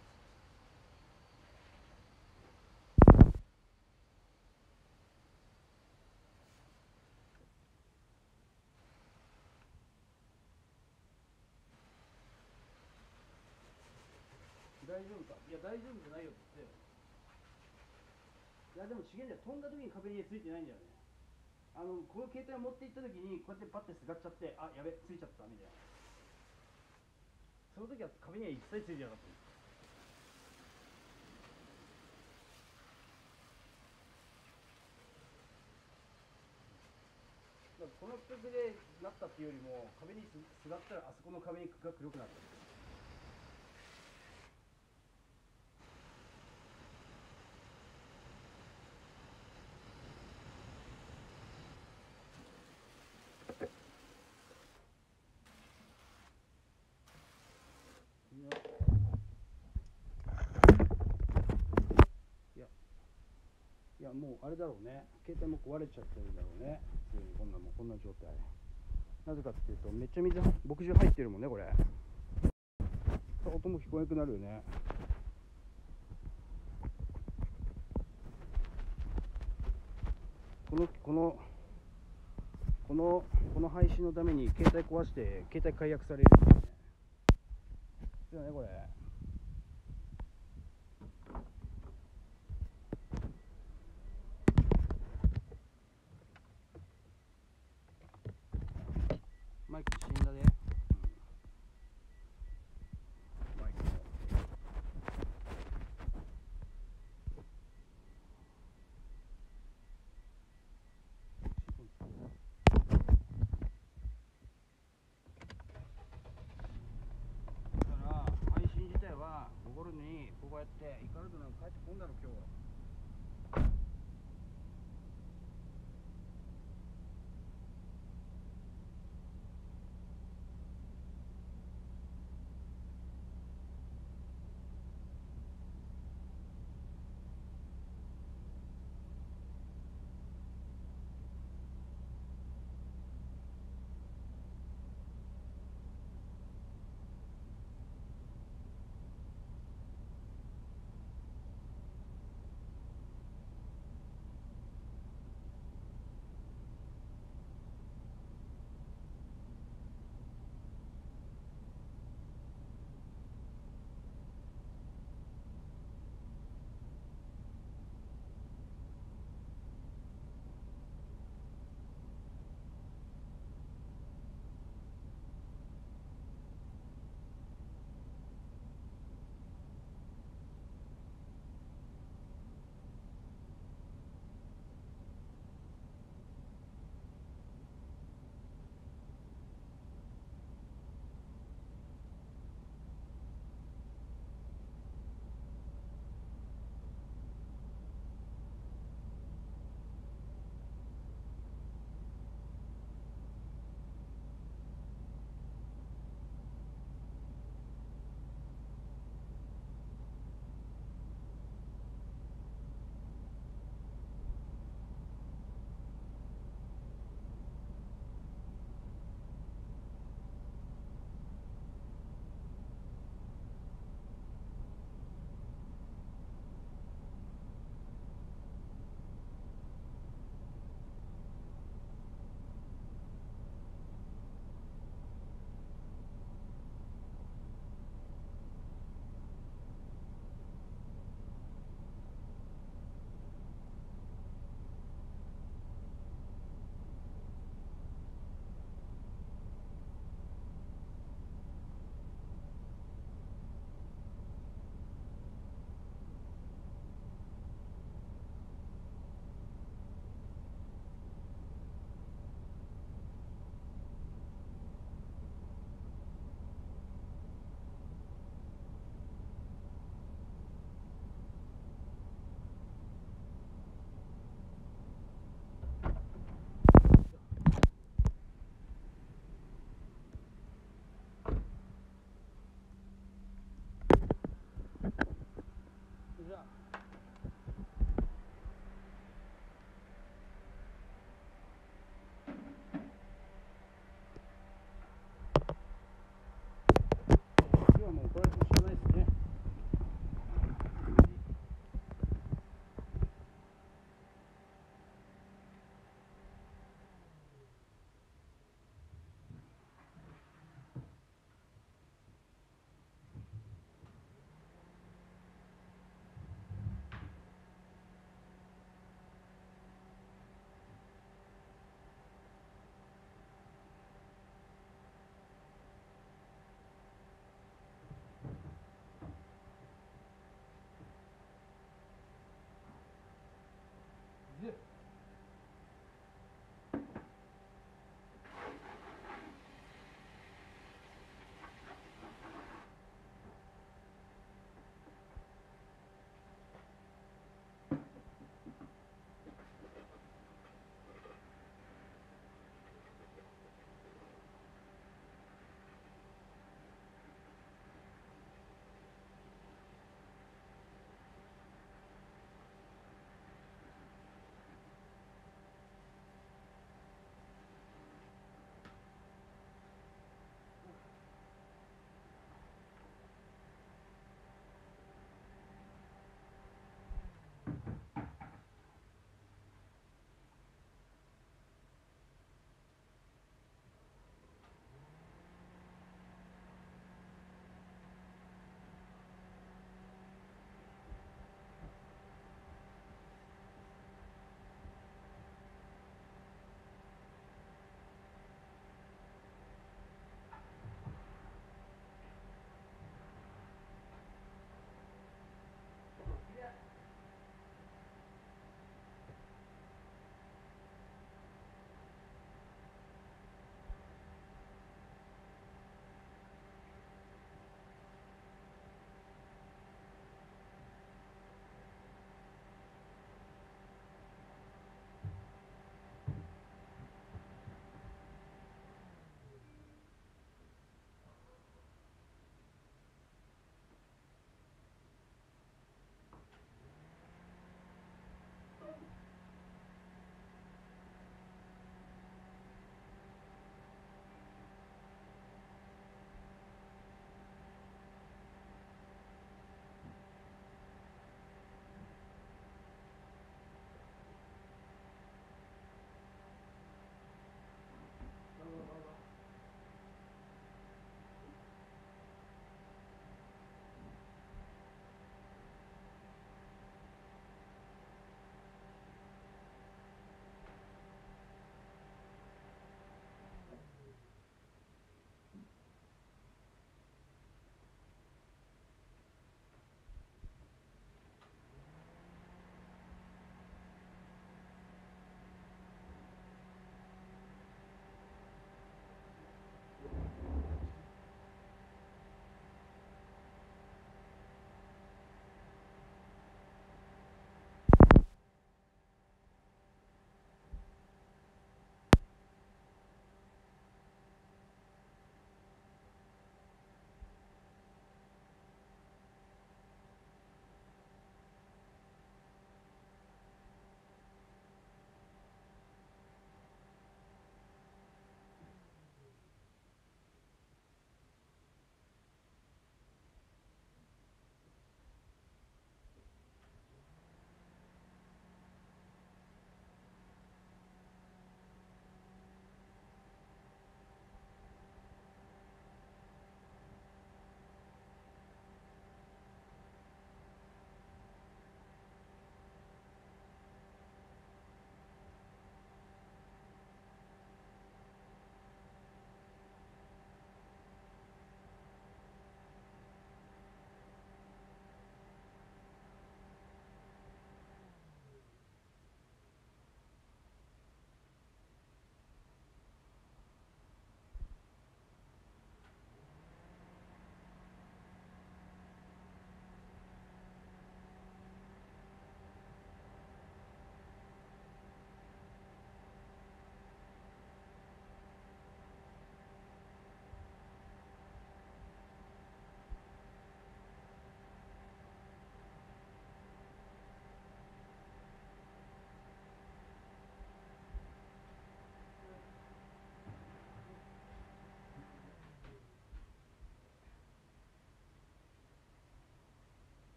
大丈夫か。いや、大丈夫じゃないよって言って。いや、でも違うんだよ。飛んだ時に壁についてないんだよね。あの、この携帯を持って行った時に、こうやってパッてすがっちゃって、あ、やべ、ついちゃったみたいな。その時は壁には一切ついてなかった。この企画でなったっていうよりも、壁にすすがったらあそこの壁が黒くなった。いや、いやもうあれだろうね、携帯も壊れちゃってるんだろうね、普通にこんなもん、こんな状態。なぜかっていうと、めっちゃ水、牧場入ってるもんね、これ。音も聞こえなくなるよね。このこのこのこの配信のために携帯壊して携帯解約されるんだよね。ですよね、これ。マイク死んだで、うん、マイクもだから配信自体はボゴルにこうやってイカルドなんか帰ってこんだろ今日は。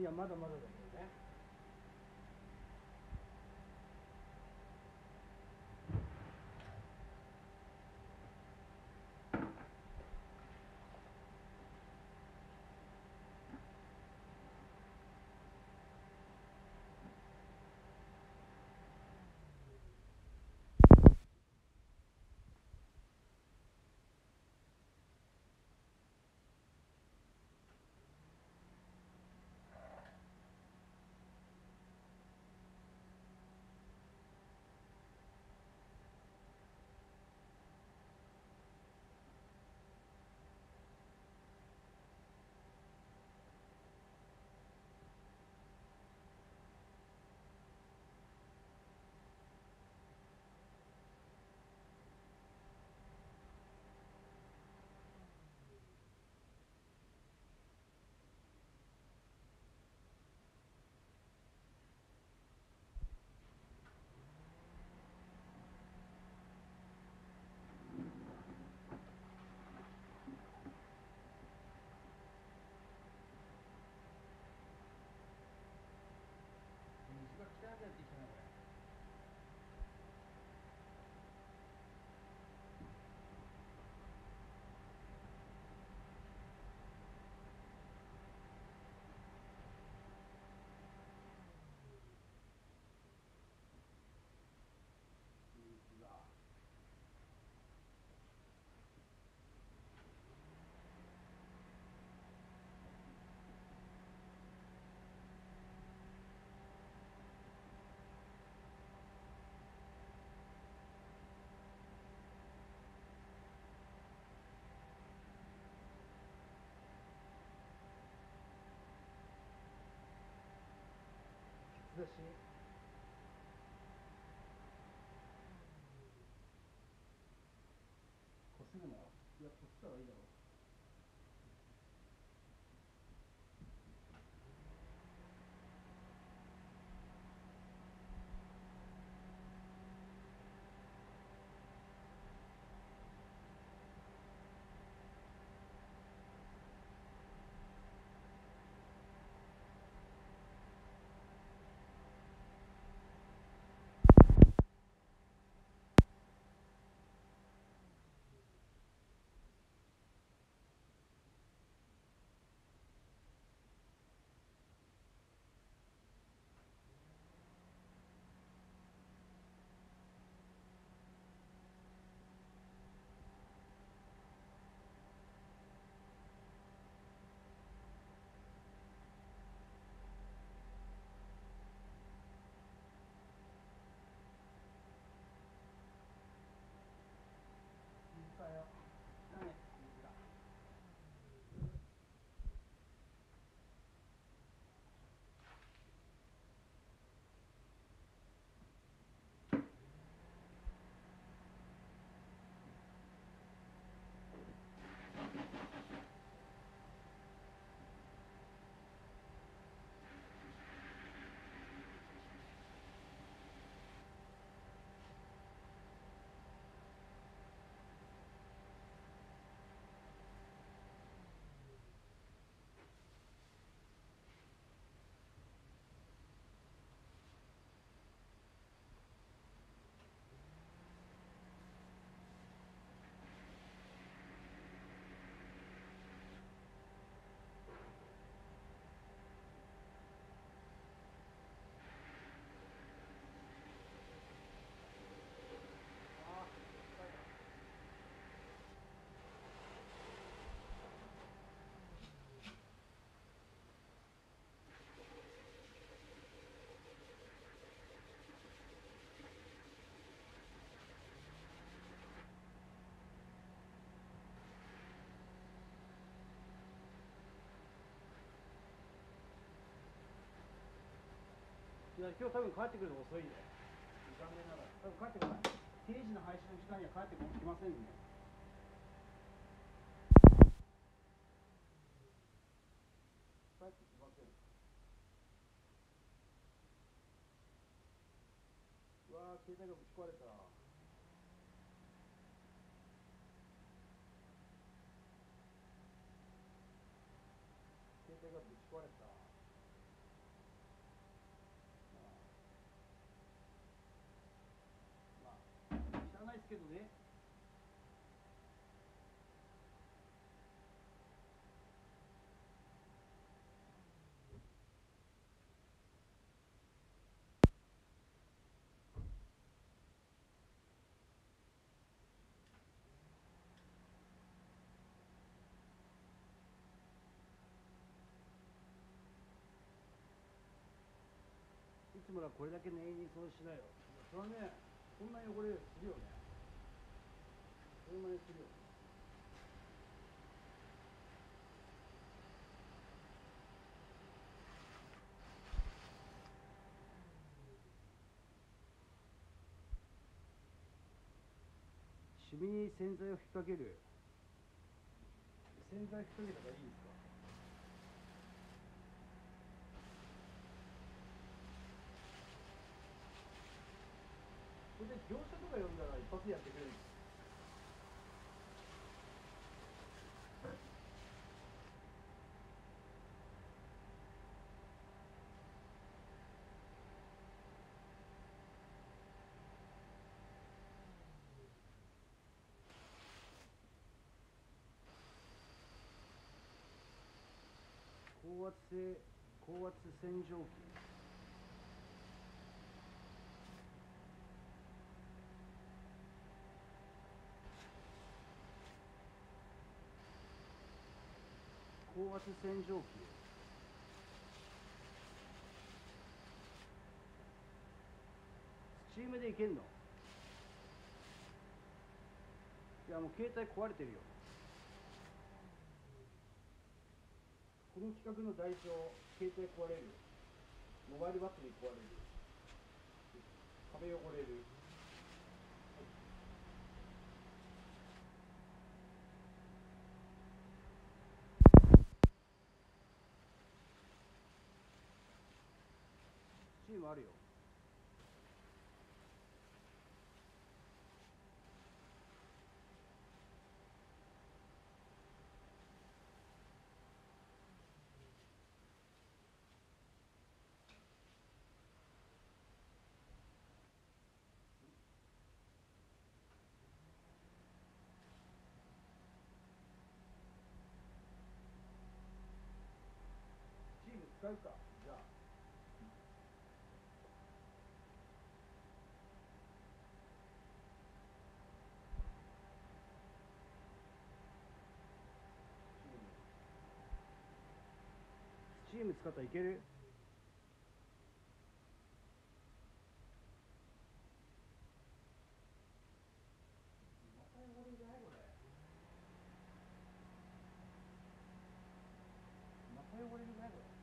やまだまだだけどね。水が汚くなってきたなこれ。水が。だしこするなよ。いや、こすった方がいいだろう。水かよ。汚い水が。いや、今日多分帰ってくるの遅いんだよ。残念ながら。多分帰ってこない。定時の配信の時間には帰ってきませんね。帰ってきません。うわー、携帯がぶち壊れた。携帯がぶち壊れた。 もらこれだけ念入りに掃除しなよ。それはね、こんな汚れするよね。それまでするよ。シミに洗剤を吹きかける。洗剤吹きかけた方がいいですか？これで業者とか呼んだら一発でやってくれるんですか？高圧性高圧洗浄機。高圧洗浄機。スチームでいけんの？いやもう携帯壊れてるよ。この企画の代償、携帯壊れる、モバイルバッテリー壊れる、壁汚れる。スチームあるよ。スチーム使うか、じゃあ。スチーム使ったらいける？また汚れるじゃないこれ。また汚れるじゃないこれ。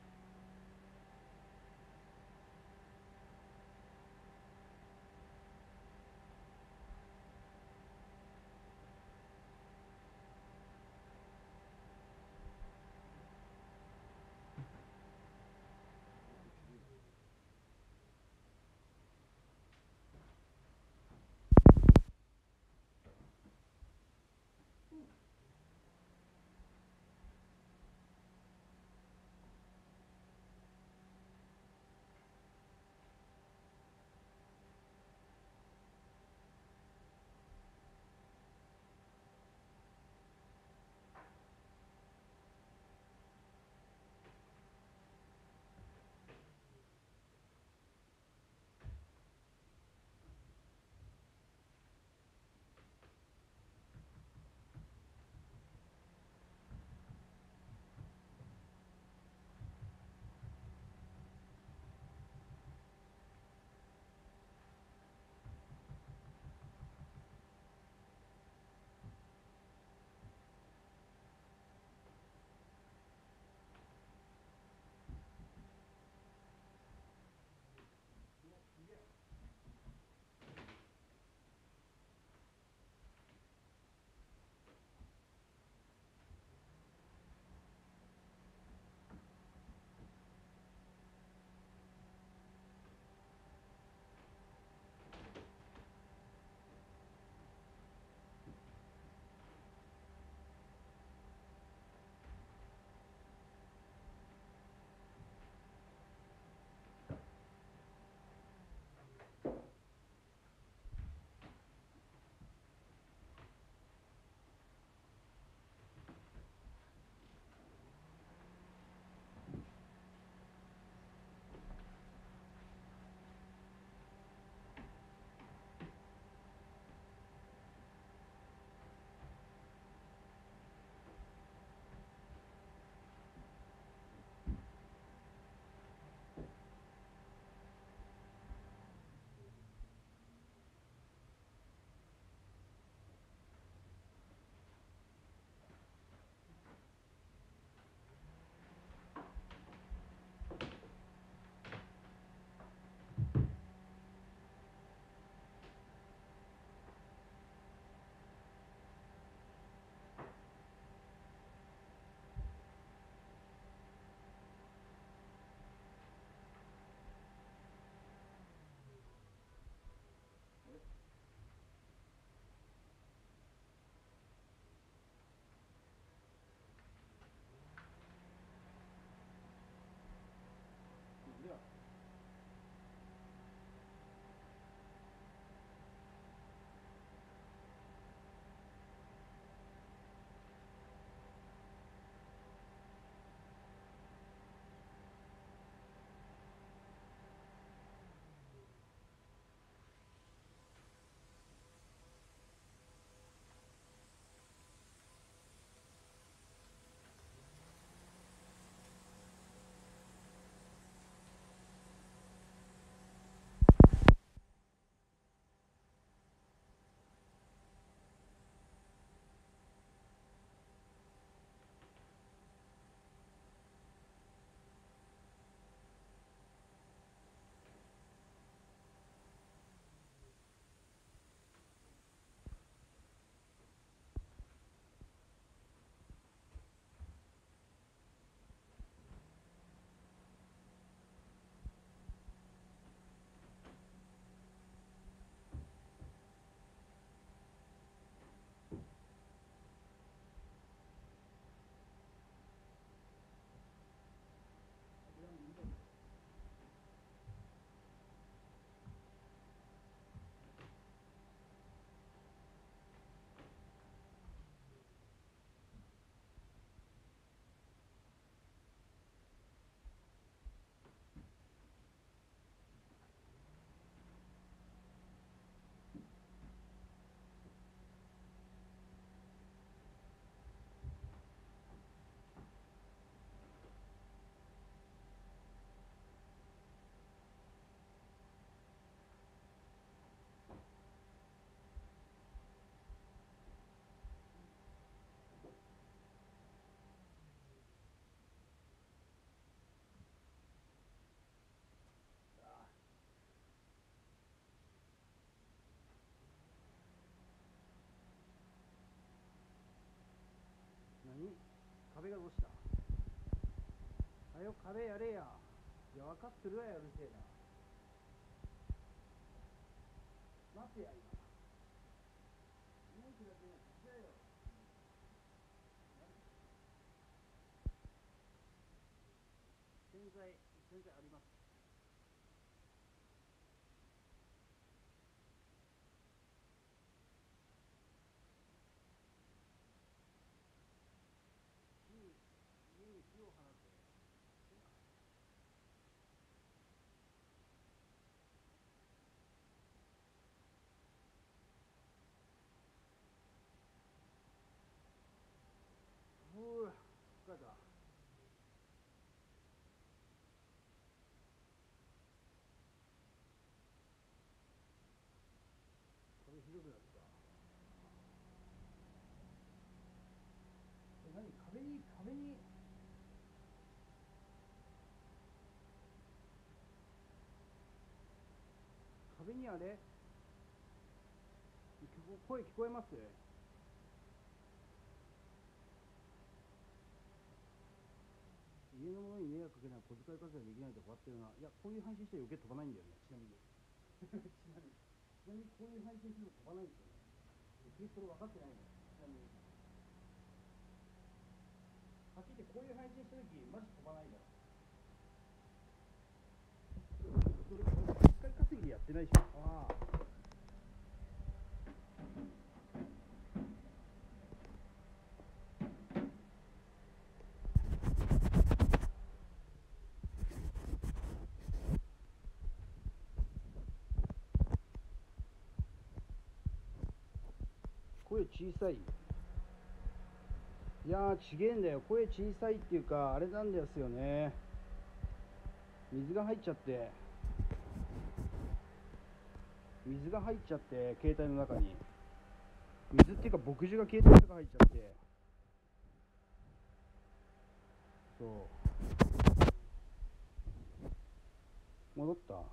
壁がどうした。はよ壁やれや。いや分かってるわよ、うるせえな。待てや今。文句だけが口だよ。洗剤洗剤あります。火に家に火を放て。ふう、疲れた。壁ひどくなった。え、何壁に壁に壁にあれ声聞こえます？家の者に迷惑かけない小遣い稼ぎができないと終わってるな。いや、こういう配信して余計飛ばないんだよね、ちなみに。ちなみに。ちなみにこういう配信すると飛ばないんですよね。君それ分かってないの？ちなみに。はっきり言ってこういう配信した時マジ飛ばないから。それ小遣い稼ぎでやってないでしょ。ああ。声小さい。いやー、ちげえんだよ。声小さいっていうか、あれなんですよね。水が入っちゃって。水が入っちゃって、携帯の中に。水っていうか、牧樹が携帯の中入っちゃって。そう。戻った。戻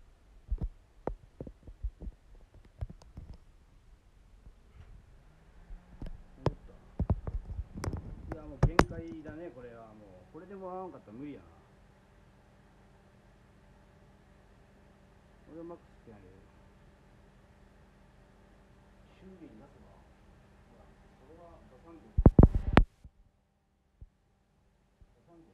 った。いや、もう限界だね、これはもう。これでもらわなかったら無理やな。これはマックスってやる。修理に出せば。ほら、それは出さんで。出さんで。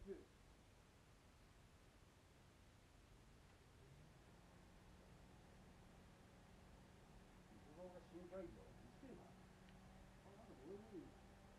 動画深海魚うっせえな。こんなのどうでもいいよ。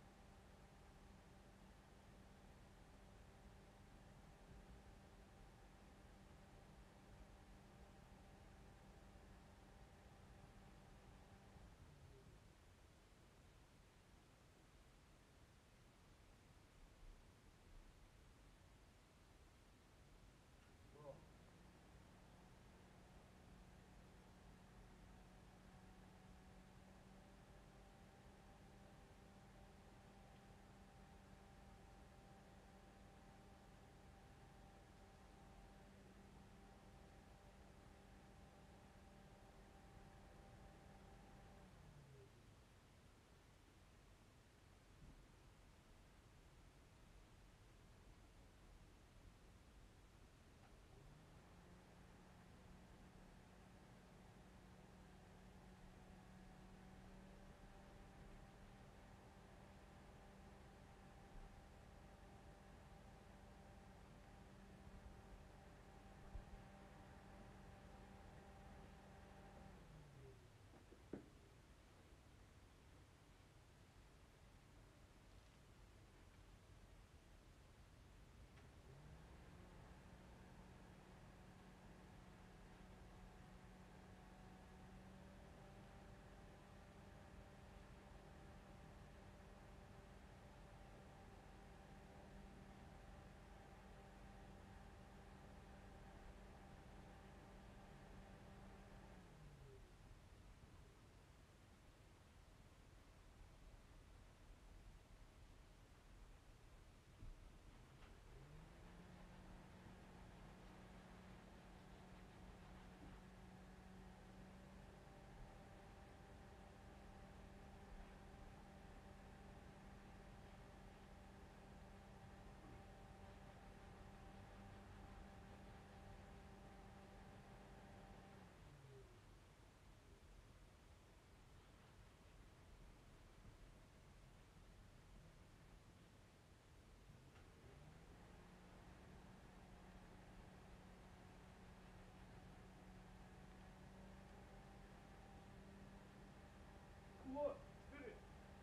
うわ、出る。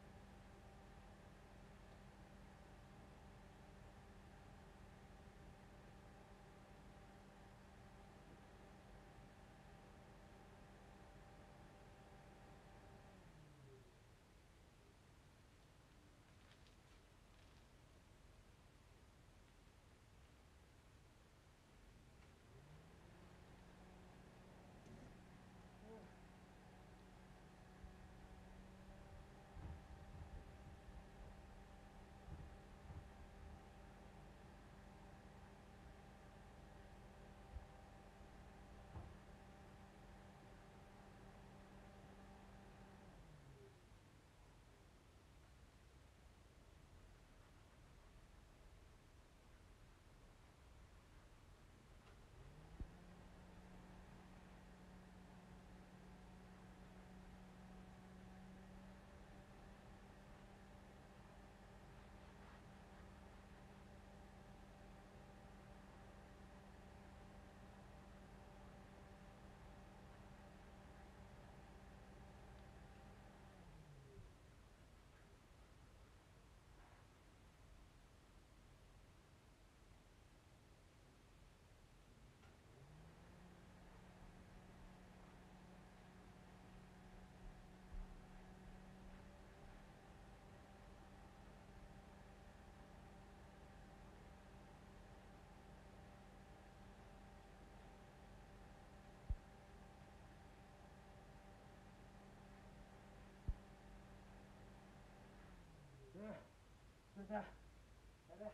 うん、それだ。やれ。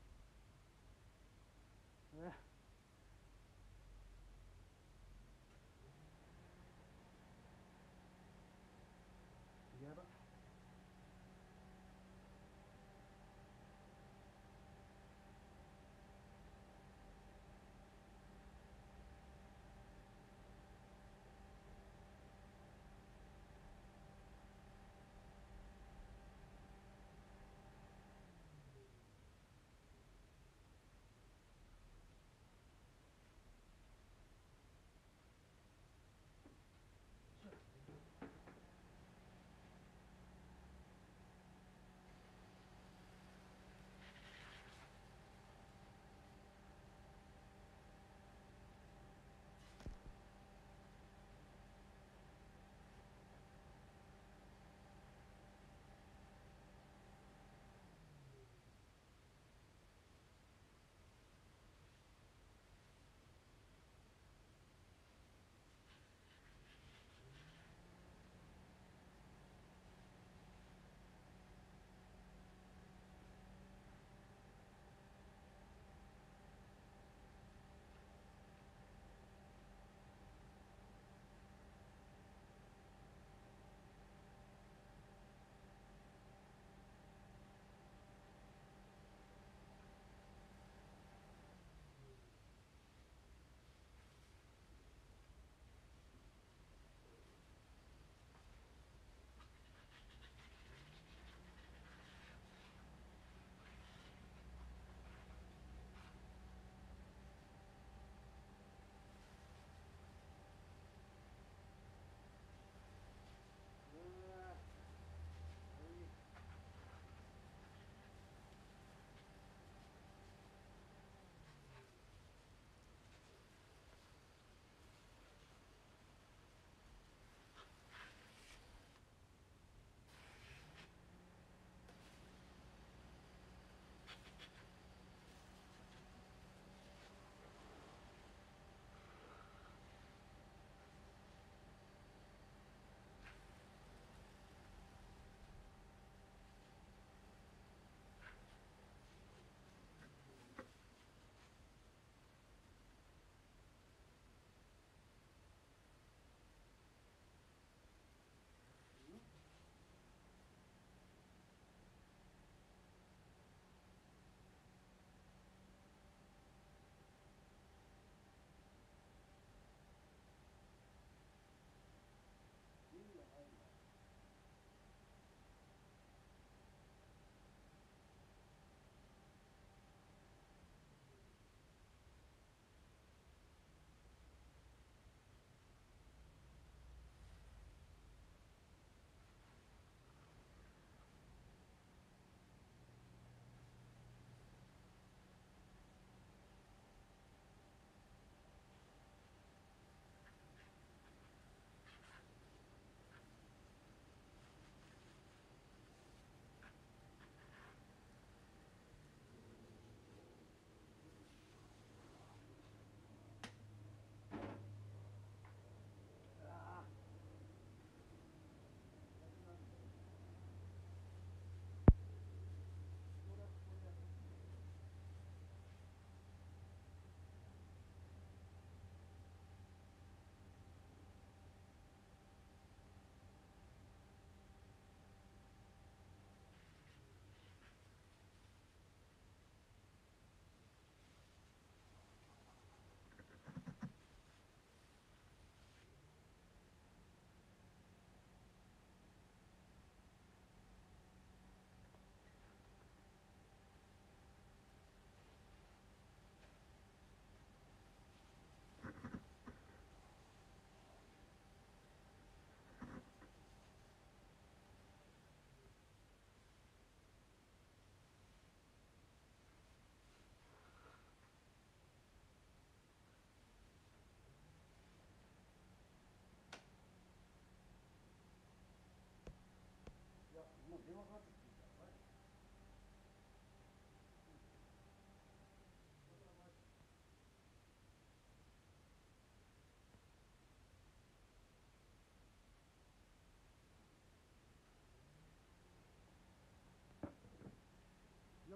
うん。やば。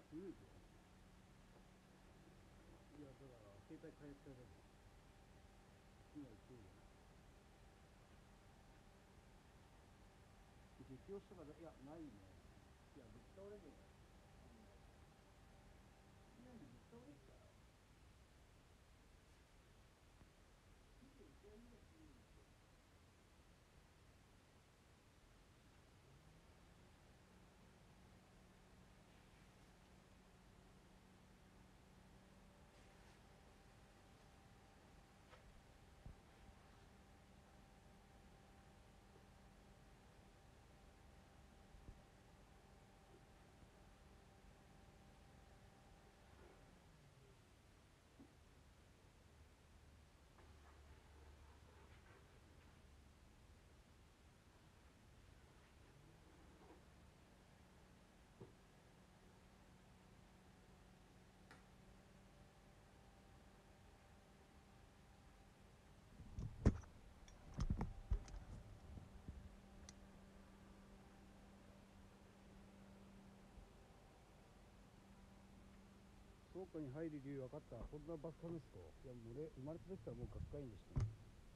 古いぞ。いやだから携帯変えただけ。今言ってるじゃん。激押しとかだ、いやないね。いやぶっ倒れねえよ。いきなりぶっ倒れっから。にじゅういちえんぐらいするんですよ。倉庫に入る理由分かった。こんなバカ息子。いやもう俺生まれた時からもう学会員でしたね。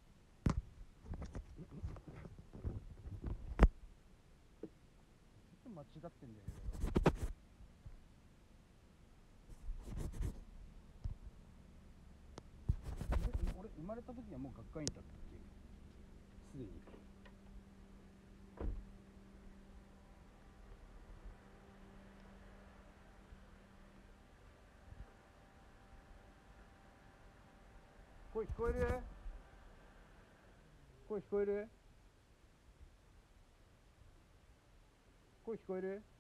ちょっと間違ってんだよね。俺生まれた時にはもう学会員だったっけ、すでに。声聞こえる？声聞こえる？声聞こえる？